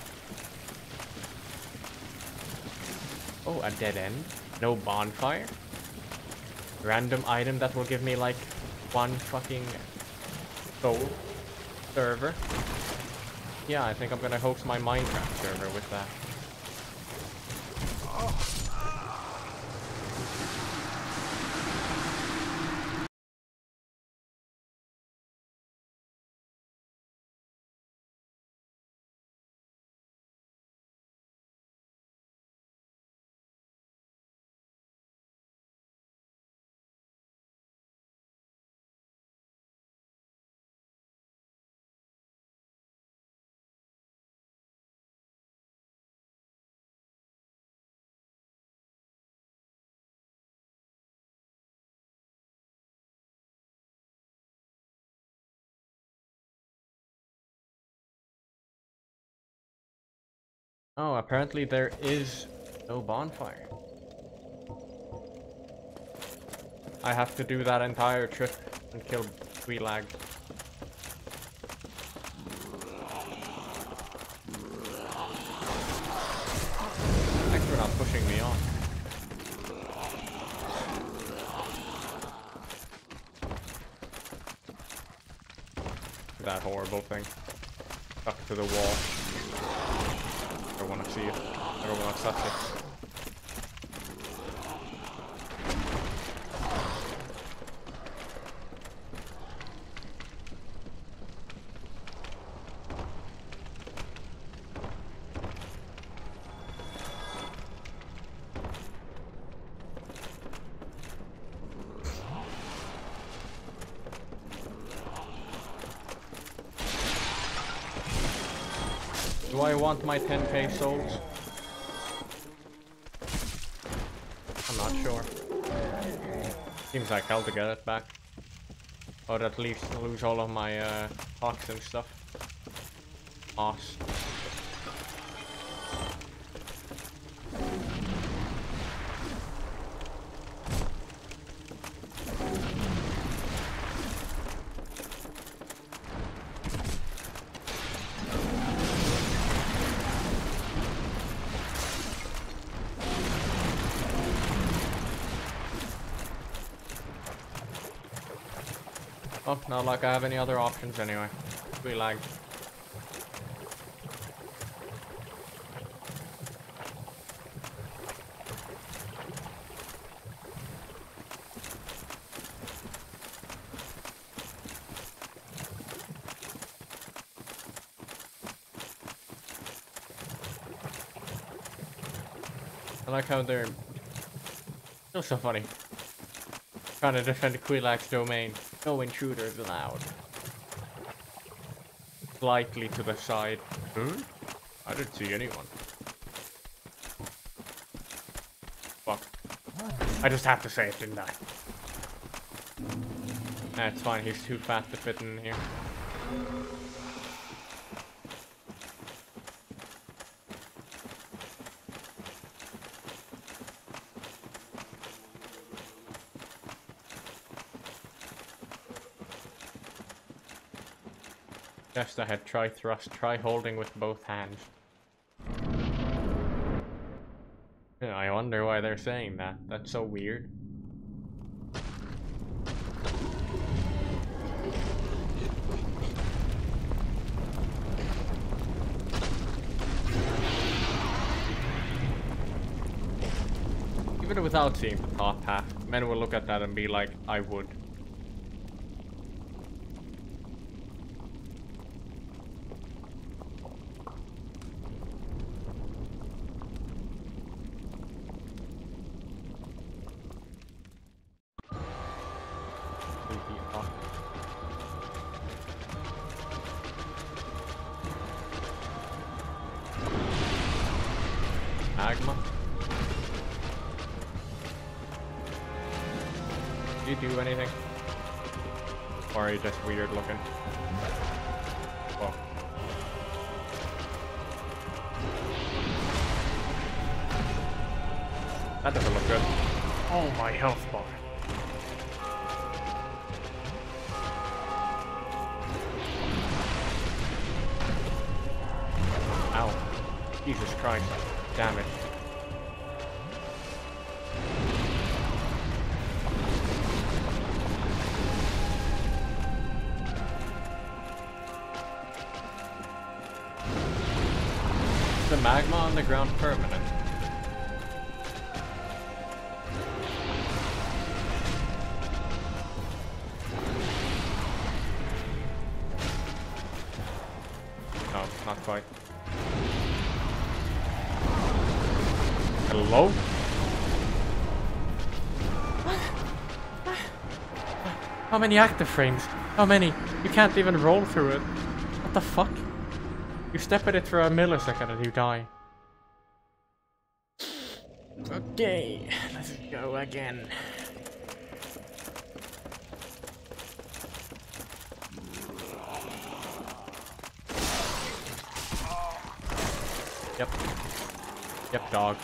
Oh, a dead end. No bonfire. Random item that will give me like one fucking gold server. Yeah, I think I'm gonna host my Minecraft server with that. Oh, apparently there is no bonfire. I have to do that entire trip and kill Quelaag. Thanks for not pushing me off. That horrible thing. Stuck to the wall. I don't want to see it. I don't want to touch it. Do I want my 10k souls? I'm not sure. Seems like hell to get it back. Or at least lose all of my pox and stuff. Moss. Oh, not like I have any other options anyway. We lag. I like how they're still so funny. Trying to defend Quelaag's domain. No intruders allowed. Slightly to the side. Hmm? I didn't see anyone. Fuck. I just have to say it, didn't I? That's fine, he's too fat to fit in here. Just ahead, try thrust, try holding with both hands. Yeah, I wonder why they're saying that. That's so weird. Even without seeing the top half, men will look at that and be like, I would. Magma? Do you do anything? Or are you just weird looking? Whoa. That doesn't look good. Oh, my health bar. Ow. Jesus Christ. Damage. Is the magma on the ground permanent? No, not quite. Hello? How many active frames? How many? You can't even roll through it. What the fuck? You step in it for a millisecond and you die. Okay, let's go again. Yep. Yep, dog.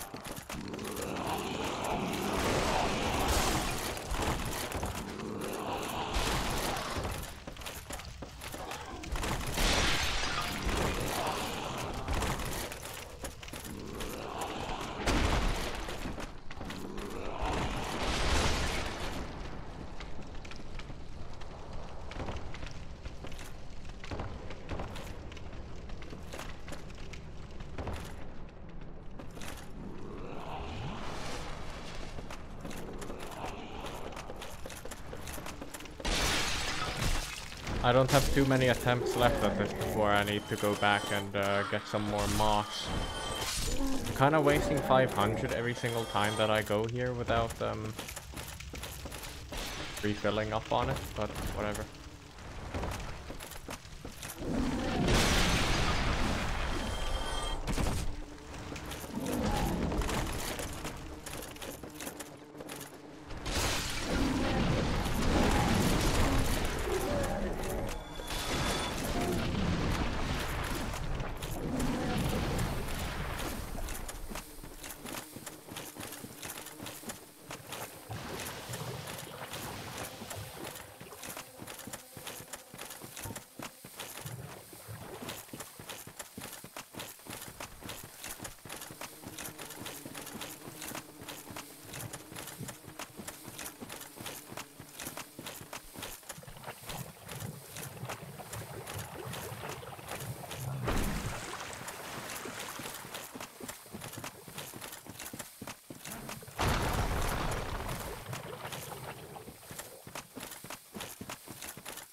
I don't have too many attempts left at this before I need to go back and get some more moss. I'm kind of wasting 500 every single time that I go here without refilling up on it, but whatever.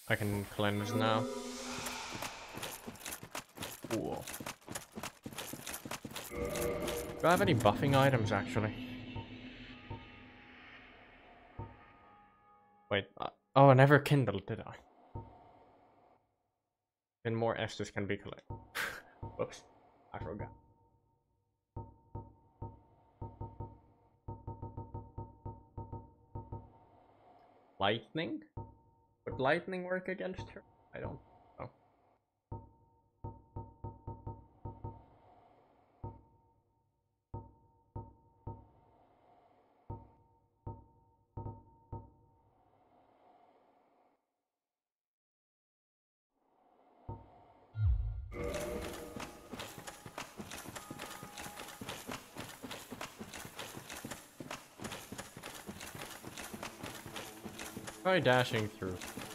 I can cleanse now. Cool. Do I have any buffing items, actually? Wait, oh, I never kindled, did I? Then more Estus can be collected. Whoops, I forgot. Lightning? Would lightning work against her? I don't know. Try dashing through.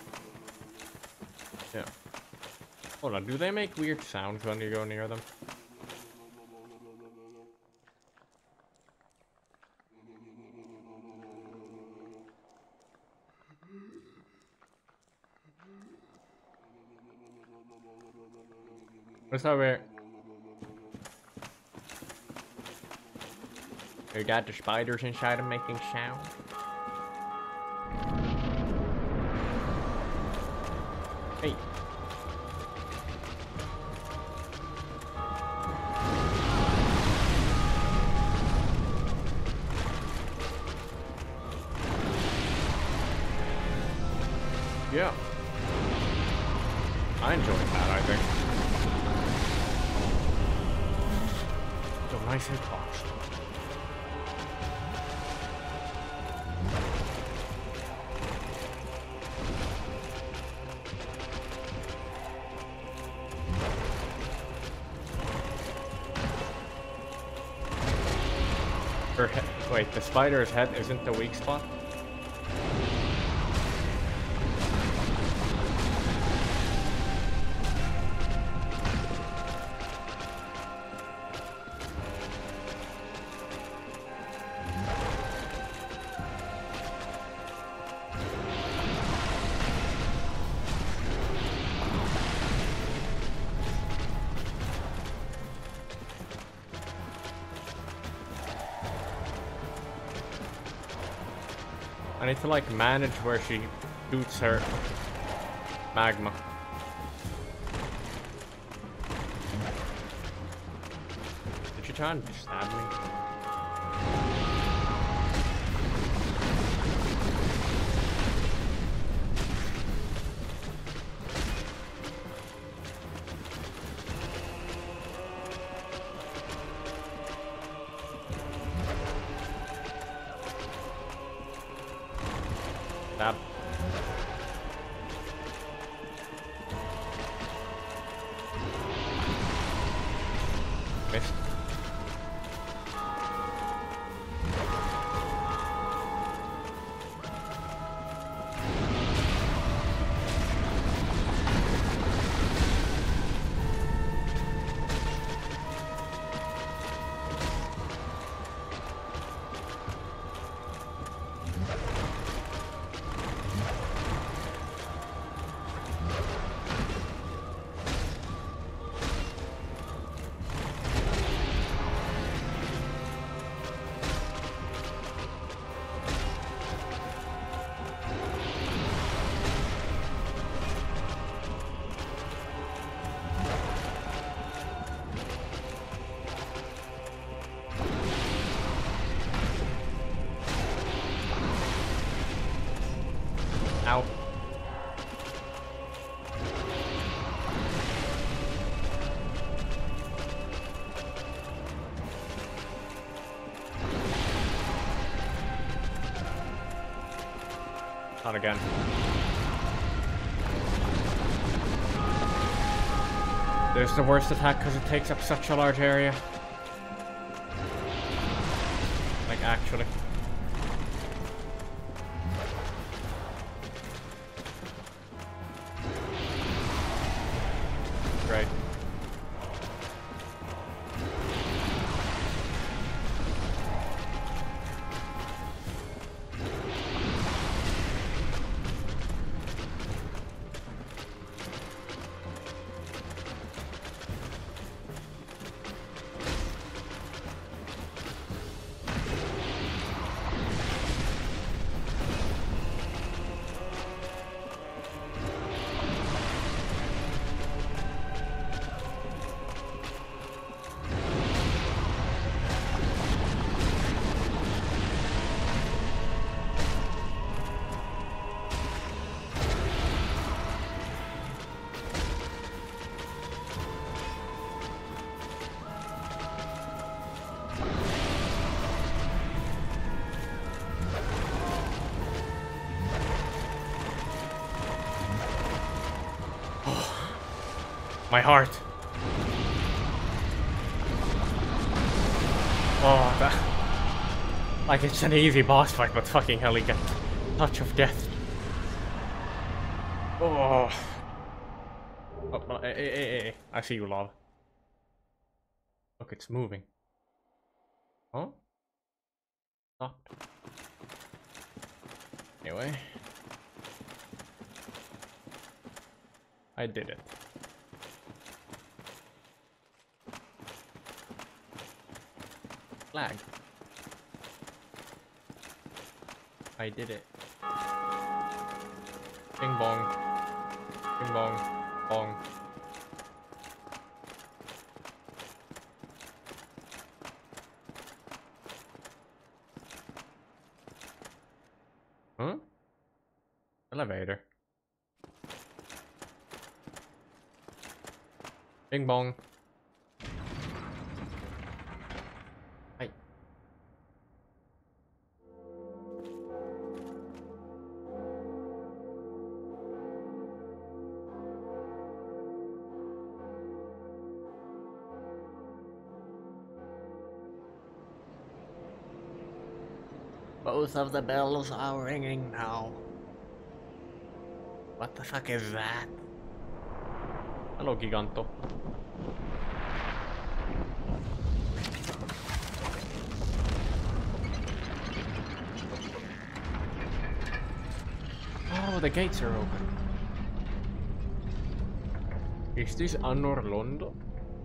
Yeah. Hold on, do they make weird sounds when you go near them? What's that weird? You got the spiders inside them making sound? Hey. Yeah. I enjoyed that, I think. So nice hitbox. Her head, wait, the spider's head isn't the weak spot? I need to like manage where she shoots her magma. Did you try and stab me? Stab. Missed. Ow. Not again. There's the worst attack because it takes up such a large area. Like, actually. Great. My heart. Oh, that... Like it's an easy boss fight, but fucking hell, he gets touch of death. Oh. Oh, hey. I see you, love. Look, it's moving. Huh? Stopped. Anyway. I did it. Flag. I did it. Bing bong. Bing bong. Bong. Huh? Elevator. Bing bong. Hey. Both of the bells are ringing now. What the fuck is that? Hello, Giganto. Oh, the gates are open. Is this Anor Londo?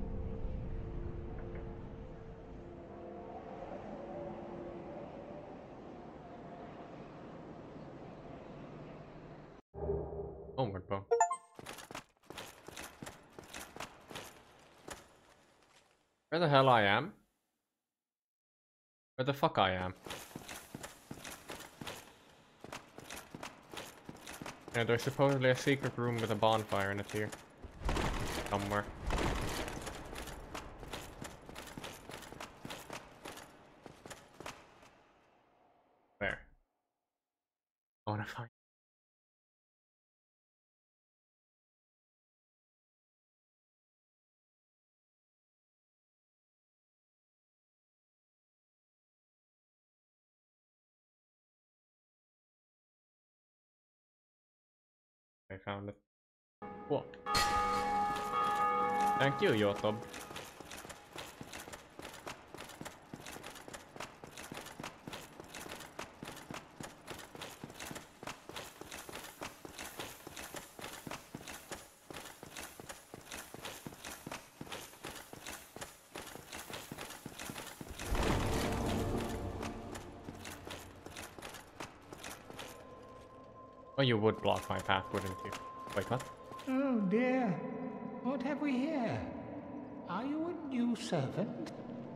Homeward bow. Where the hell I am? Where the fuck I am? Yeah, there's supposedly a secret room with a bonfire in it here. Somewhere. Where? I wanna find. I found it. What? Thank you, Yotob. Well, you would block my path, wouldn't you? Wait, what? Oh dear, what have we here? Are you a new servant?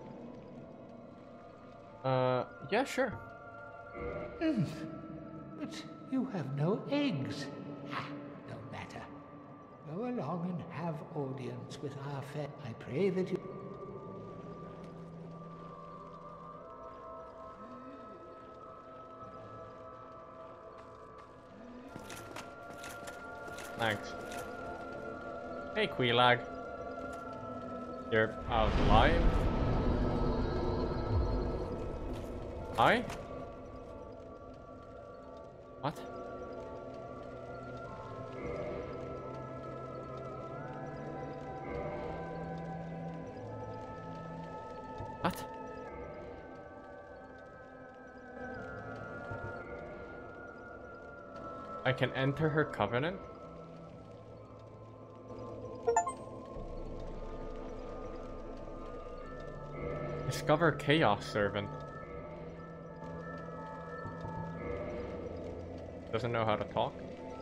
Yeah, sure. But you have no eggs. Ah, no matter. Go along and have audience with our fair. I pray that you... Thanks. Hey, Queelag. You're out alive? Hi? What? What? I can enter her covenant? Discover Chaos Servant. Doesn't know how to talk.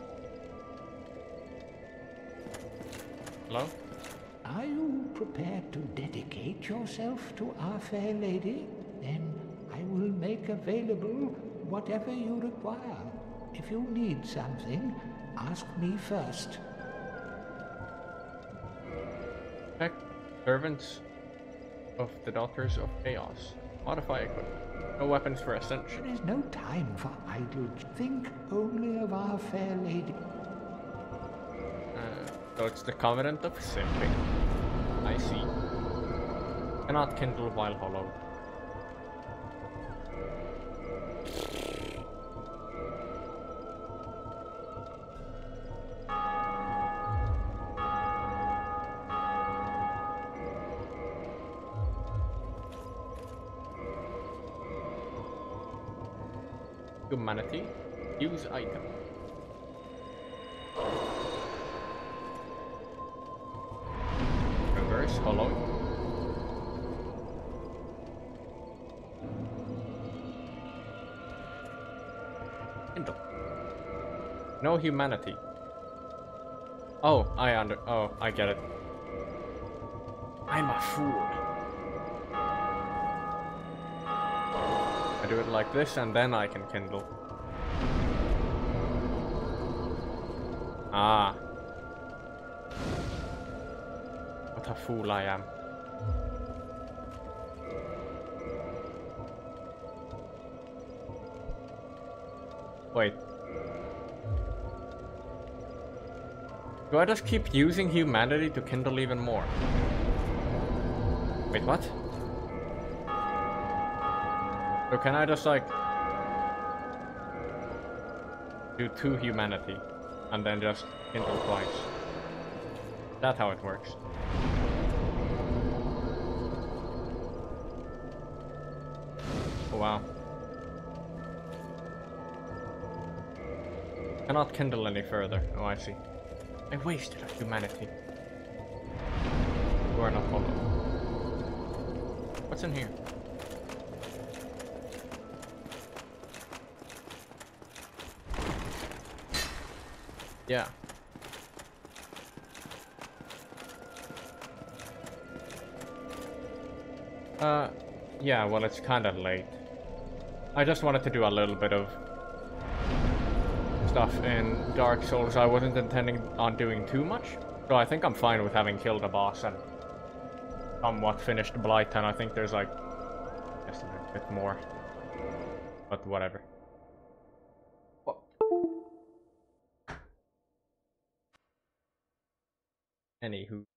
Hello? Are you prepared to dedicate yourself to our fair lady? Then I will make available whatever you require. If you need something, ask me first. Check servants of the Daughters of Chaos. Modify equipment. No weapons for Ascension. There is no time for idle. Think only of our fair lady. So it's the Covenant of Simping. I see. Cannot kindle while hollow. Humanity. Use item. Reverse hollow. Kindle. No humanity. Oh, I get it. I'm a fool. I do it like this and then I can kindle. Ah. What a fool I am. Wait. Do I just keep using humanity to kindle even more? Wait, what? So can I just like do 2 humanity and then just kindle twice? That's how it works. Oh wow. Cannot kindle any further. Oh, I see. I wasted a humanity. You are not hollow. What's in here? Yeah. Yeah, well, it's kind of late. I just wanted to do a little bit of stuff in Dark Souls. I wasn't intending on doing too much, so I think I'm fine with having killed a boss and somewhat finished Blyton. I think there's like just a little bit more, but whatever. Anywho.